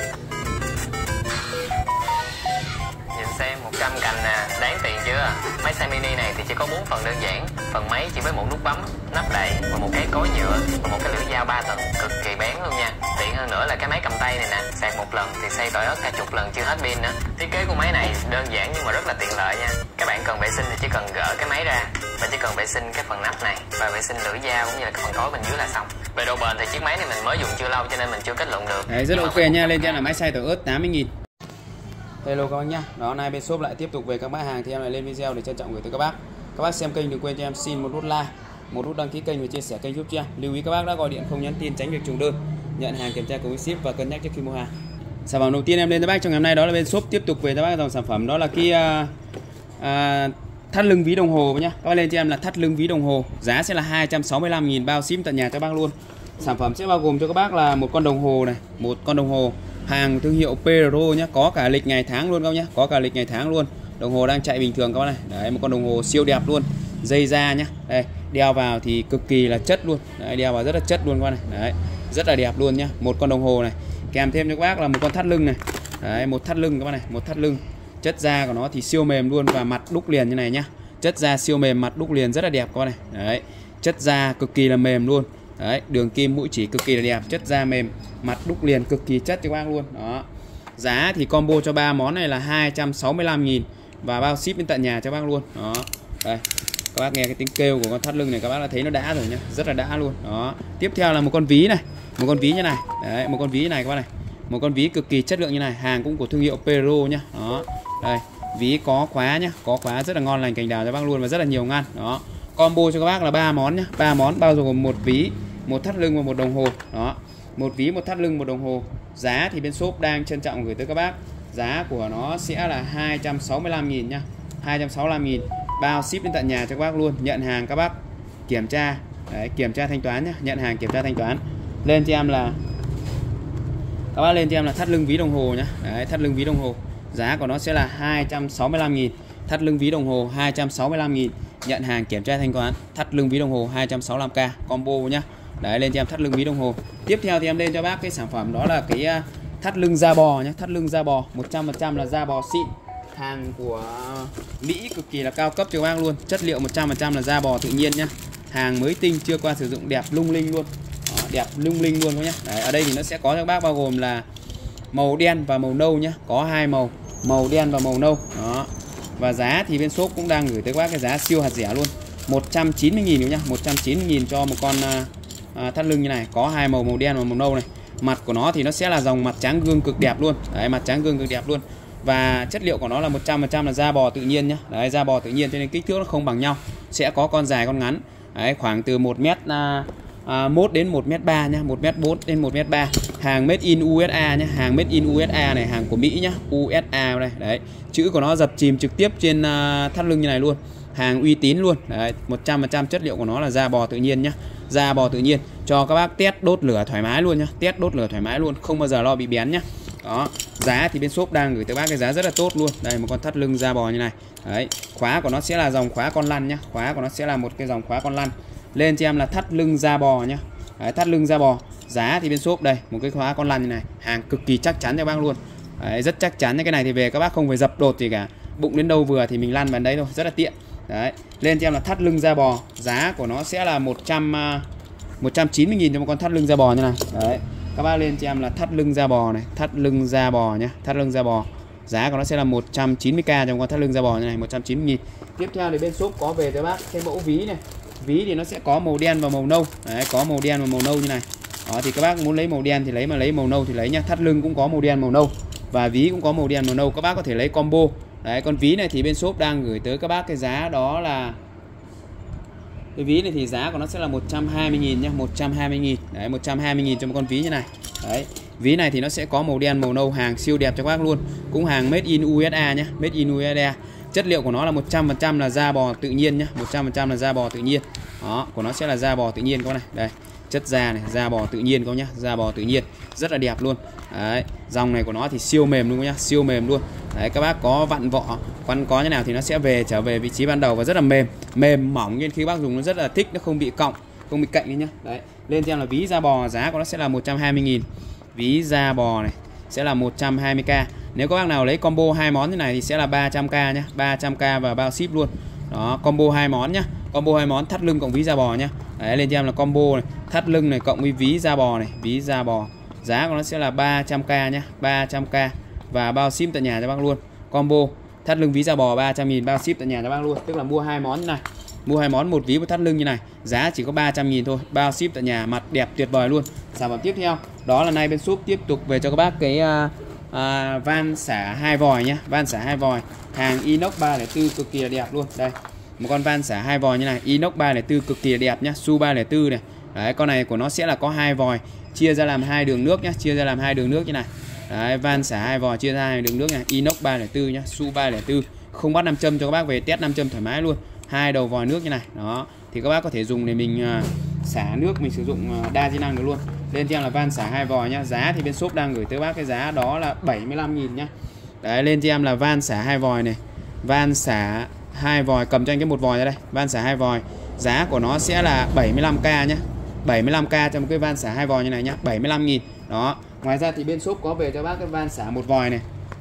Nhìn xem một trăm cành nè, đáng tiền chưa? Máy xay mini này thì chỉ có bốn phần đơn giản. Phần máy chỉ với một nút bấm, nắp đậy và một cái cối nhựa và một cái lưỡi dao ba tầng, cực kỳ bén luôn nha. Tiện hơn nữa là cái máy cầm tay này nè, sạc một lần thì xay tỏi ớt cả chục lần chưa hết pin nữa. Thiết kế của máy này đơn giản nhưng mà rất là tiện lợi nha. Các bạn cần vệ sinh thì chỉ cần gỡ cái máy ra và chỉ cần vệ sinh cái phần nắp này và vệ sinh lưỡi dao cũng như là cái phần cối bên dưới là xong. Về độ bền thì chiếc máy này mình mới dùng chưa lâu cho nên mình chưa kết luận được. Đấy, rất ok nha. Lên cho là máy xay tỏi ớt tám mươi nghìn. Hello các bác nhá. Đó, nay bên shop lại tiếp tục về các bác hàng thì em lại lên video để trân trọng gửi tới các bác. Các bác xem kênh đừng quên cho em xin một nút like, một nút đăng ký kênh và chia sẻ kênh giúp cho em. Lưu ý các bác đã gọi điện không nhắn tin tránh việc trùng đơn, nhận hàng kiểm tra cùng ship và cân nhắc trước khi mua hàng. Sản phẩm đầu tiên em lên cho bác trong ngày hôm nay đó là bên shop tiếp tục về cho bác dòng sản phẩm đó là cái uh, uh, thắt lưng ví đồng hồ nhá. Các bác lên cho em là thắt lưng ví đồng hồ, giá sẽ là hai trăm sáu mươi lăm nghìn, bao ship tận nhà cho bác luôn. Sản phẩm sẽ bao gồm cho các bác là một con đồng hồ này, một con đồng hồ hàng thương hiệu Pedro nhá, có cả lịch ngày tháng luôn các bác nhá, có cả lịch ngày tháng luôn. Đồng hồ đang chạy bình thường các bác này. Đấy, một con đồng hồ siêu đẹp luôn, dây da nhá. Đây, đeo vào thì cực kỳ là chất luôn. Đấy, đeo vào rất là chất luôn các bác này. Đấy, rất là đẹp luôn nhá. Một con đồng hồ này, kèm thêm cho các bác là một con thắt lưng này. Đấy, một thắt lưng các bác này, một thắt lưng. Chất da của nó thì siêu mềm luôn và mặt đúc liền như này nhá. Chất da siêu mềm, mặt đúc liền rất là đẹp các bác này. Đấy, chất da cực kỳ là mềm luôn. Đấy, đường kim mũi chỉ cực kỳ là đẹp, chất da mềm, mặt đúc liền cực kỳ chất cho các bác luôn. Đó. Giá thì combo cho ba món này là hai trăm sáu mươi lăm nghìn và bao ship đến tận nhà cho bác luôn. Đó. Đây. Các bác nghe cái tiếng kêu của con thắt lưng này các bác đã thấy nó đã rồi nhá, rất là đã luôn. Đó. Tiếp theo là một con ví này, một con ví như này. Đấy, một con ví này các bác này. Một con ví cực kỳ chất lượng như này, hàng cũng của thương hiệu Pedro nhá. Đó. Đây, ví có khóa nhá, có khóa rất là ngon lành cành đào cho bác luôn và rất là nhiều ngăn. Đó. Combo cho các bác là ba món nhá, ba món bao gồm một ví, một thắt lưng và một đồng hồ. Đó. Một ví, một thắt lưng, một đồng hồ. Giá thì bên shop đang trân trọng gửi tới các bác. Giá của nó sẽ là hai trăm sáu mươi lăm nghìn nhá. hai trăm sáu mươi lăm nghìn, bao ship đến tận nhà cho các bác luôn. Nhận hàng các bác kiểm tra, đấy, kiểm tra thanh toán nhá, nhận hàng kiểm tra thanh toán. Lên cho em là các bác lên cho em là thắt lưng ví đồng hồ nhá. Đấy, thắt lưng ví đồng hồ. Giá của nó sẽ là hai trăm sáu mươi lăm nghìn. Thắt lưng ví đồng hồ hai trăm sáu mươi lăm nghìn. Nhận hàng kiểm tra thanh toán. Thắt lưng ví đồng hồ hai trăm sáu mươi lăm k combo nhá. Đấy, lên cho em thắt lưng ví đồng hồ. Tiếp theo thì em lên cho bác cái sản phẩm đó là cái thắt lưng da bò nhé. Thắt lưng da bò một trăm phần trăm là da bò xịn, hàng của Mỹ, cực kỳ là cao cấp cho bác luôn. Chất liệu một trăm phần trăm là da bò tự nhiên nhá. Hàng mới tinh chưa qua sử dụng, đẹp lung linh luôn. Đó, đẹp lung linh luôn nhá. Đấy, ở đây thì nó sẽ có cho các bác bao gồm là màu đen và màu nâu nhá. Có hai màu, màu đen và màu nâu. Đó. Và giá thì bên shop cũng đang gửi tới các bác cái giá siêu hạt rẻ luôn, một trăm chín mươi nghìn nhá. một trăm chín mươi nghìn cho một con À, thắt lưng như này, có hai màu, màu đen và màu nâu này. Mặt của nó thì nó sẽ là dòng mặt trắng gương cực đẹp luôn. Đấy, mặt trắng gương cực đẹp luôn. Và chất liệu của nó là một trăm phần trăm là da bò tự nhiên nhá. Đấy, da bò tự nhiên cho nên kích thước nó không bằng nhau. Sẽ có con dài con ngắn. Đấy, khoảng từ một mét một đến một mét ba nhá, một mét bốn đến một mét ba. Hàng made in u ét a nhá, hàng made in u ét a này, hàng của Mỹ nhá, u ét a đây. Đấy, chữ của nó dập chìm trực tiếp trên uh, thắt lưng như này luôn. Hàng uy tín luôn. Đấy, một trăm phần trăm chất liệu của nó là da bò tự nhiên nhá. Da bò tự nhiên cho các bác test đốt lửa thoải mái luôn nhá, test đốt lửa thoải mái luôn, không bao giờ lo bị bén nhá. Đó, giá thì bên shop đang gửi tới bác cái giá rất là tốt luôn. Đây, một con thắt lưng da bò như này. Đấy, khóa của nó sẽ là dòng khóa con lăn nhá, khóa của nó sẽ là một cái dòng khóa con lăn. Lên cho em là thắt lưng da bò nhá. Đấy, thắt lưng da bò. Giá thì bên shop đây, một cái khóa con lăn như này, hàng cực kỳ chắc chắn cho bác luôn. Đấy, rất chắc chắn. Cái này thì về các bác không phải dập đột gì cả, bụng đến đâu vừa thì mình lăn vào đấy thôi, rất là tiện. Đấy, lên cho em là thắt lưng da bò, giá của nó sẽ là một trăm chín mươi nghìn cho một con thắt lưng da bò như này. Đấy, các bác lên cho em là thắt lưng da bò này, thắt lưng da bò nhé, thắt lưng da bò. Giá của nó sẽ là một trăm chín mươi k cho một con thắt lưng da bò như này, một trăm chín mươi nghìn. Tiếp theo thì bên shop có về cho bác cái mẫu ví này. Ví thì nó sẽ có màu đen và màu nâu. Đấy, có màu đen và màu nâu như này. Đó, thì các bác muốn lấy màu đen thì lấy, mà lấy màu nâu thì lấy nhá. Thắt lưng cũng có màu đen màu nâu và ví cũng có màu đen màu nâu, các bác có thể lấy combo. Đấy, con ví này thì bên shop đang gửi tới các bác cái giá đó là, cái ví này thì giá của nó sẽ là một trăm hai mươi nghìn nhá, một trăm hai mươi nghìn. Đấy, một trăm hai mươi nghìn cho một con ví như này. Đấy, ví này thì nó sẽ có màu đen màu nâu, hàng siêu đẹp cho các bác luôn. Cũng hàng made in u ét a nhá, made in u ét a. Chất liệu của nó là một trăm phần trăm là da bò tự nhiên nhá, một trăm phần trăm là da bò tự nhiên. Đó, của nó sẽ là da bò tự nhiên các bác này. Đây, chất da này, da bò tự nhiên các bác nhá, da bò tự nhiên, rất là đẹp luôn. Đấy, dòng này của nó thì siêu mềm luôn nhá, siêu mềm luôn. Đấy, các bác có vặn vỏ, quan có như nào thì nó sẽ về trở về vị trí ban đầu và rất là mềm, mềm mỏng, nên khi bác dùng nó rất là thích, nó không bị cọng, không bị cạnh nhá. Đấy, lên cho em là ví da bò, giá của nó sẽ là một trăm hai mươi nghìn. Ví da bò này sẽ là một trăm hai mươi k. Nếu các bác nào lấy combo hai món như này thì sẽ là ba trăm k nhá, ba trăm k và bao ship luôn. Đó, combo hai món nhá. Combo hai món thắt lưng cộng ví da bò nhá. Đấy, lên cho em là combo này, thắt lưng này cộng với ví da bò này, ví da bò. Giá của nó sẽ là ba trăm k nhá, ba trăm k và bao ship tận nhà cho bác luôn. Combo thắt lưng ví da bò ba trăm nghìn, bao ship tận nhà cho bác luôn. Tức là mua hai món như này. Mua hai món, một ví một thắt lưng như này, giá chỉ có ba trăm nghìn thôi, bao ship tận nhà, mặt đẹp tuyệt vời luôn. Sản phẩm tiếp theo đó là nay bên shop tiếp tục về cho các bác cái uh, uh, van xả hai vòi nhá, van xả hai vòi, hàng inox ba không bốn cực kỳ là đẹp luôn. Đây, một con van xả hai vòi như này, inox ba không bốn cực kỳ là đẹp nhá, Su ba không bốn này. Đấy, con này của nó sẽ là có hai vòi, chia ra làm hai đường nước nhá, chia ra làm hai đường nước như này. Đấy, van xả hai vòi chia ra hai đường nước này, inox ba không bốn nhá, Su ba không bốn, không bắt nam châm cho các bác về test nam châm thoải mái luôn. Hai đầu vòi nước như này. Đó, thì các bác có thể dùng để mình uh, xả nước, mình sử dụng uh, đa di năng được luôn. Lên cho em là van xả hai vòi nhá. Giá thì bên shop đang gửi tới bác cái giá đó là bảy mươi lăm nghìn nhá. Đấy, lên cho em là van xả hai vòi này. Van xả hai vòi, cầm cho anh cái một vòi ra đây. Van xả hai vòi, giá của nó sẽ là bảy mươi lăm k nhá. bảy mươi lăm k cho một cái van xả hai vòi như này nhá, bảy mươi lăm nghìn. Đó, ngoài ra thì bên shop có về cho bác cái van xả một vòi này.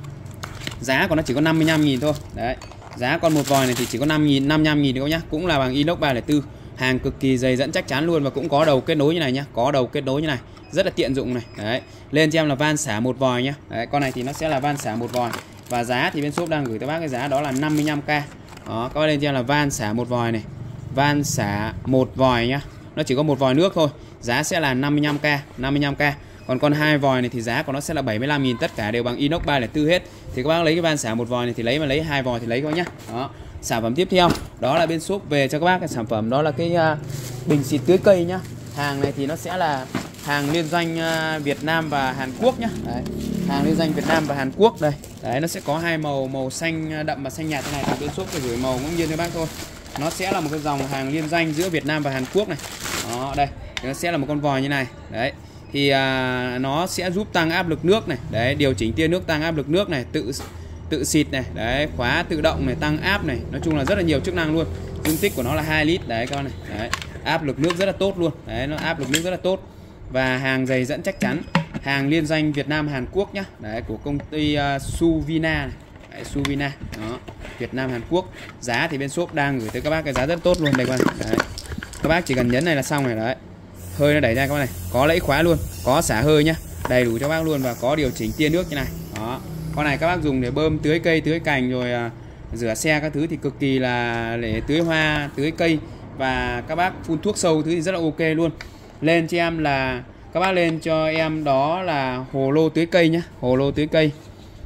Giá của nó chỉ có năm mươi lăm nghìn thôi. Đấy, giá con một vòi này thì chỉ có năm nghìn, năm mươi lăm nghìn thôi nhá, cũng là bằng inox ba không bốn, hàng cực kỳ dày dẫn chắc chắn luôn và cũng có đầu kết nối như này nhá, có đầu kết nối như này, rất là tiện dụng này. Đấy, lên cho em là van xả một vòi nhá. Đấy, con này thì nó sẽ là van xả một vòi và giá thì bên shop đang gửi tới bác cái giá đó là năm mươi lăm k. Đó, các bác lên cho em là van xả một vòi này, van xả một vòi nhá, nó chỉ có một vòi nước thôi, giá sẽ là năm mươi lăm k, năm mươi lăm k. Còn con hai vòi này thì giá của nó sẽ là bảy mươi lăm nghìn, tất cả đều bằng inox ba không bốn hết. Thì các bác lấy cái van xả một vòi này thì lấy, mà lấy hai vòi thì lấy các bác nhá. Đó, sản phẩm tiếp theo đó là bên shop về cho các bác cái sản phẩm đó là cái uh, bình xịt tưới cây nhá. Hàng này thì nó sẽ là hàng liên doanh uh, Việt Nam và Hàn Quốc nhá. Đấy, hàng liên doanh Việt Nam và Hàn Quốc đây. Đấy, nó sẽ có hai màu, màu xanh đậm và xanh nhạt thế này. Thì bên shop phải gửi màu ngẫu nhiên cho bác thôi. Nó sẽ là một cái dòng hàng liên doanh giữa Việt Nam và Hàn Quốc này. Đó, đây, thì nó sẽ là một con vòi như này. Đấy, thì à, nó sẽ giúp tăng áp lực nước này, đấy, điều chỉnh tia nước, tăng áp lực nước này, tự tự xịt này, đấy, khóa tự động này, tăng áp này, nói chung là rất là nhiều chức năng luôn. Dung tích của nó là hai lít đấy các bạn này. Đấy, áp lực nước rất là tốt luôn. Đấy, nó áp lực nước rất là tốt và hàng dày dẫn chắc chắn, hàng liên doanh Việt Nam Hàn Quốc nhá. Đấy, của công ty uh, Suvina này. Đấy, Suvina. Đó, Việt Nam Hàn Quốc. Giá thì bên shop đang gửi tới các bác cái giá rất tốt luôn đây các bạn. Đấy, các bác chỉ cần nhấn này là xong này. Đấy, hơi nó đẩy ra các bác này, có lẫy khóa luôn, có xả hơi nhá, đầy đủ cho bác luôn và có điều chỉnh tia nước như này. Đó, con này các bác dùng để bơm tưới cây, tưới cành rồi à, rửa xe các thứ thì cực kỳ là để tưới hoa, tưới cây và các bác phun thuốc sâu thứ thì rất là ok luôn. Lên cho em là các bác lên cho em đó là hồ lô tưới cây nhá, hồ lô tưới cây,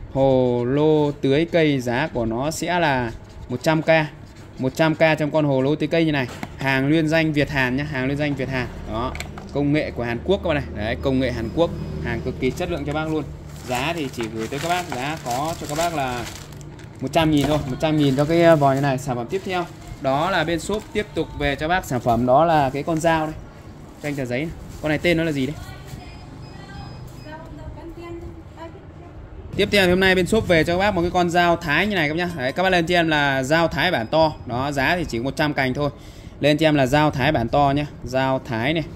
hồ lô tưới cây, giá của nó sẽ là một trăm k, một trăm k trong con hồ lô tưới cây như này, hàng liên danh Việt Hàn nhá, hàng liên danh Việt Hàn. Đó, công nghệ của Hàn Quốc các bạn này. Đấy, công nghệ Hàn Quốc, hàng cực kỳ chất lượng cho bác luôn. Giá thì chỉ gửi tới các bác, giá có cho các bác là một trăm nghìn thôi, một trăm nghìn cho cái vòi như này. Sản phẩm tiếp theo đó là bên shop tiếp tục về cho bác sản phẩm đó là cái con dao đây. Cho anh tờ giấy này. Con này tên nó là gì đấy? Tiếp theo thì hôm nay bên shop về cho các bác một cái con dao thái như này các bác nhá. Đấy, các bác lên cho em là dao thái bản to. Đó, giá thì chỉ một trăm cành thôi. Lên cho em là dao thái bản to nhé, dao thái này.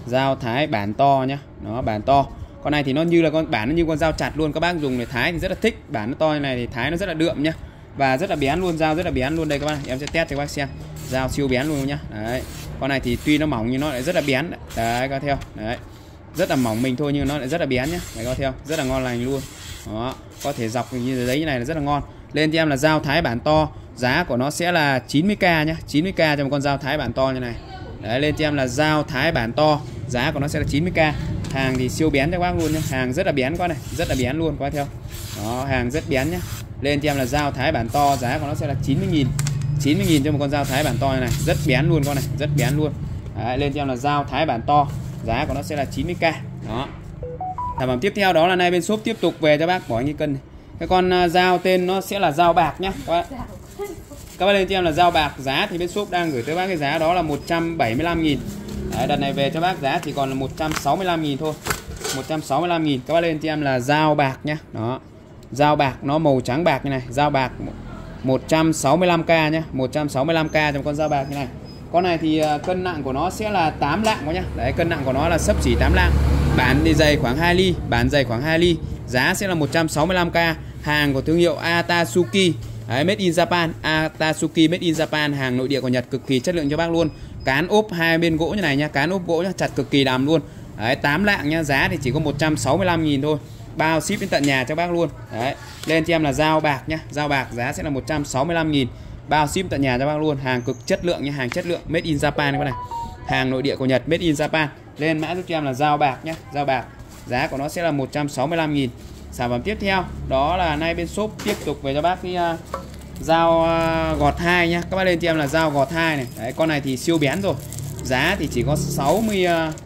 Dao thái bản to nhá, nó bản to. Con này thì nó như là con bản nó như con dao chặt luôn, các bác dùng để thái thì rất là thích. Bản nó to như này thì thái nó rất là đượm nhá, và rất là bén luôn, dao rất là bén luôn. Đây các bác, em sẽ test cho các bác xem, dao siêu bén luôn nhá. Đấy, con này thì tuy nó mỏng nhưng nó lại rất là bén đấy, đấy các theo. Đấy, rất là mỏng mình thôi nhưng nó lại rất là bén nhá, đấy các theo, rất là ngon lành luôn. Đó, có thể dọc như giấy như này là rất là ngon. Lên cho em là dao thái bản to, giá của nó sẽ là chín mươi k nhá, chín mươi k cho một con dao thái bản to như này. Đấy, lên cho em là dao thái bản to, giá của nó sẽ là chín mươi k. Hàng thì siêu bén cho các bác luôn nhá, hàng rất là bén con này, rất là bén luôn, có theo. Đó, hàng rất bén nhá. Lên cho em là dao thái bản to, giá của nó sẽ là chín mươi nghìn. chín mươi nghìn cho một con dao thái bản to như này, rất bén luôn con này, rất bén luôn. Đấy, lên cho em là dao thái bản to, giá của nó sẽ là chín mươi k. Đó. Sản phẩm tiếp theo đó là nay bên shop tiếp tục về cho bác bỏ như cân này. Cái con uh, dao tên nó sẽ là dao bạc nhá các bác. Các bác lên cho em là dao bạc, giá thì bên shop đang gửi tới bác cái giá đó là một trăm bảy mươi lăm nghìn. Đấy, đợt này về cho bác giá chỉ còn là một trăm sáu mươi lăm nghìn thôi. một trăm sáu mươi lăm nghìn. Các bác lên cho em là dao bạc nhá. Đó. Dao bạc nó màu trắng bạc như này, dao bạc một trăm sáu mươi lăm k nhá, một trăm sáu mươi lăm k trong con dao bạc như này. Con này thì uh, cân nặng của nó sẽ là tám lạng quá nhá. Đấy, cân nặng của nó là xấp xỉ tám lạng. Bản thì dày khoảng hai ly, bản dày khoảng hai ly. Giá sẽ là một trăm sáu mươi lăm k. Hàng của thương hiệu Atatsuki. Đấy, made in Japan, Atatsuki made in Japan, hàng nội địa của Nhật, cực kỳ chất lượng cho bác luôn. Cán ốp hai bên gỗ như này nha, cán ốp gỗ nhá, chặt cực kỳ đàm luôn. Đấy, tám lạng nhá, giá thì chỉ có một trăm sáu mươi lăm nghìn thôi. Bao ship đến tận nhà cho bác luôn. Đấy, lên cho em là dao bạc nhá, dao bạc giá sẽ là một trăm sáu mươi lăm nghìn. Bao ship tận nhà cho bác luôn, hàng cực chất lượng nha, hàng chất lượng made in Japan các này. Hàng nội địa của Nhật made in Japan. Lên mã giúp cho em là dao bạc nhá, dao bạc. Giá của nó sẽ là một trăm sáu mươi lăm nghìn. Sản phẩm tiếp theo đó là nay bên shop tiếp tục về cho bác cái uh, dao uh, gọt hai nhá. Các bác lên cho em là dao gọt hai này. Đấy, con này thì siêu bén rồi. Giá thì chỉ có sáu mươi uh,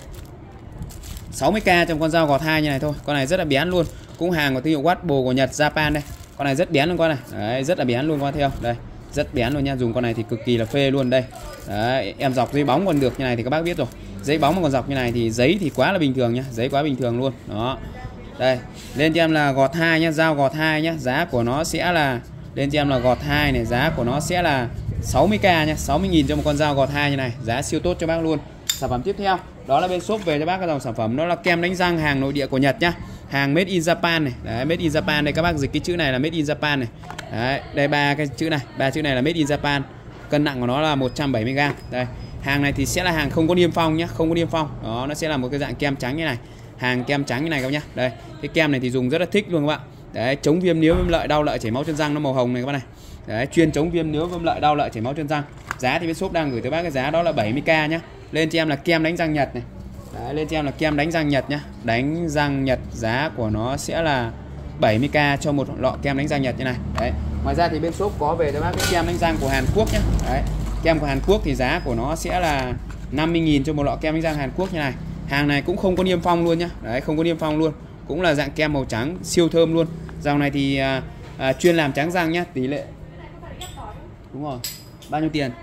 sáu mươi k trong con dao gọt hai như này thôi. Con này rất là bén luôn. Cũng hàng của thương hiệu Watbo của Nhật, Japan đây. Con này rất bén luôn con này. Đấy, rất là bén luôn con theo. Đây, rất bén luôn nha. Dùng con này thì cực kỳ là phê luôn đây. Đấy, em dọc giấy bóng còn được như này thì các bác biết rồi. Giấy bóng mà còn dọc như này thì giấy thì quá là bình thường nhá, giấy quá bình thường luôn. Đó. Đây, lên cho em là gọt hai nhá, dao gọt hai nhá, giá của nó sẽ là lên cho em là gọt hai này, giá của nó sẽ là sáu mươi k nhá, sáu mươi nghìn cho một con dao gọt hai như này, giá siêu tốt cho bác luôn. Sản phẩm tiếp theo đó là bên shop về cho bác cái dòng sản phẩm đó là kem đánh răng hàng nội địa của Nhật nhá. Hàng made in Japan này. Đấy, made in Japan đây, các bác dịch cái chữ này là made in Japan này. Đấy, đây ba cái chữ này, ba chữ này là made in Japan. Cân nặng của nó là một trăm bảy mươi gam. Đây, hàng này thì sẽ là hàng không có niêm phong nhá, không có niêm phong. Đó, nó sẽ là một cái dạng kem trắng như này. Hàng kem trắng như này các bác nhá. Đây, cái kem này thì dùng rất là thích luôn các bạn. Đấy, chống viêm níu viêm lợi đau lợi chảy máu chân răng, nó màu hồng này các bác này. Đấy, chuyên chống viêm níu viêm lợi đau lợi chảy máu chân răng. Giá thì bên shop đang gửi tới bác cái giá đó là bảy mươi k nhá. Lên cho em là kem đánh răng Nhật này. Đấy, lên cho em là kem đánh răng Nhật nhá. Đánh răng Nhật, giá của nó sẽ là bảy mươi k cho một lọ kem đánh răng Nhật như này. Đấy. Ngoài ra thì bên shop có về cho bác cái kem đánh răng của Hàn Quốc nhá. Đấy. Kem của Hàn Quốc thì giá của nó sẽ là năm mươi nghìn cho một lọ kem đánh răng Hàn Quốc như này. Hàng này cũng không có niêm phong luôn nhá. Đấy, không có niêm phong luôn. Cũng là dạng kem màu trắng siêu thơm luôn. Dòng này thì à, à, chuyên làm trắng răng nhá, tỷ lệ. Đúng rồi. Bao nhiêu tiền?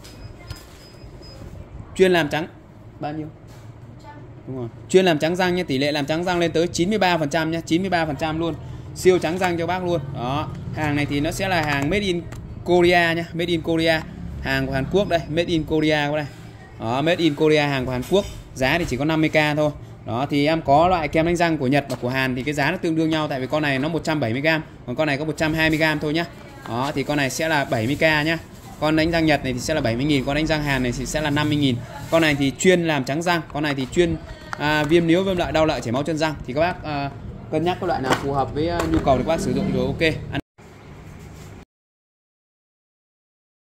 Chuyên làm trắng bao nhiêu? Đúng rồi. Chuyên làm trắng răng nhá, tỷ lệ làm trắng răng lên tới chín mươi ba phần trăm nhá, chín mươi ba phần trăm luôn. Siêu trắng răng cho bác luôn. Đó. Hàng này thì nó sẽ là hàng made in Korea nhá, made in Korea. Hàng của Hàn Quốc đây, made in Korea đây. Đó, made in Korea, hàng của Hàn Quốc. Giá thì chỉ có năm mươi k thôi. Đó, thì em có loại kem đánh răng của Nhật và của Hàn thì cái giá nó tương đương nhau, tại vì con này nó một trăm bảy mươi gam, còn con này có một trăm hai mươi gam thôi nhá. Đó, thì con này sẽ là bảy mươi k nhá. Con đánh răng Nhật này thì sẽ là bảy mươi nghìn, con đánh răng Hàn này thì sẽ là năm mươi nghìn. Con này thì chuyên làm trắng răng, con này thì chuyên à, viêm níu viêm lợi đau lợi chảy máu chân răng. Thì các bác à, cân nhắc cái loại nào phù hợp với nhu cầu thì các bác sử dụng rồi ok.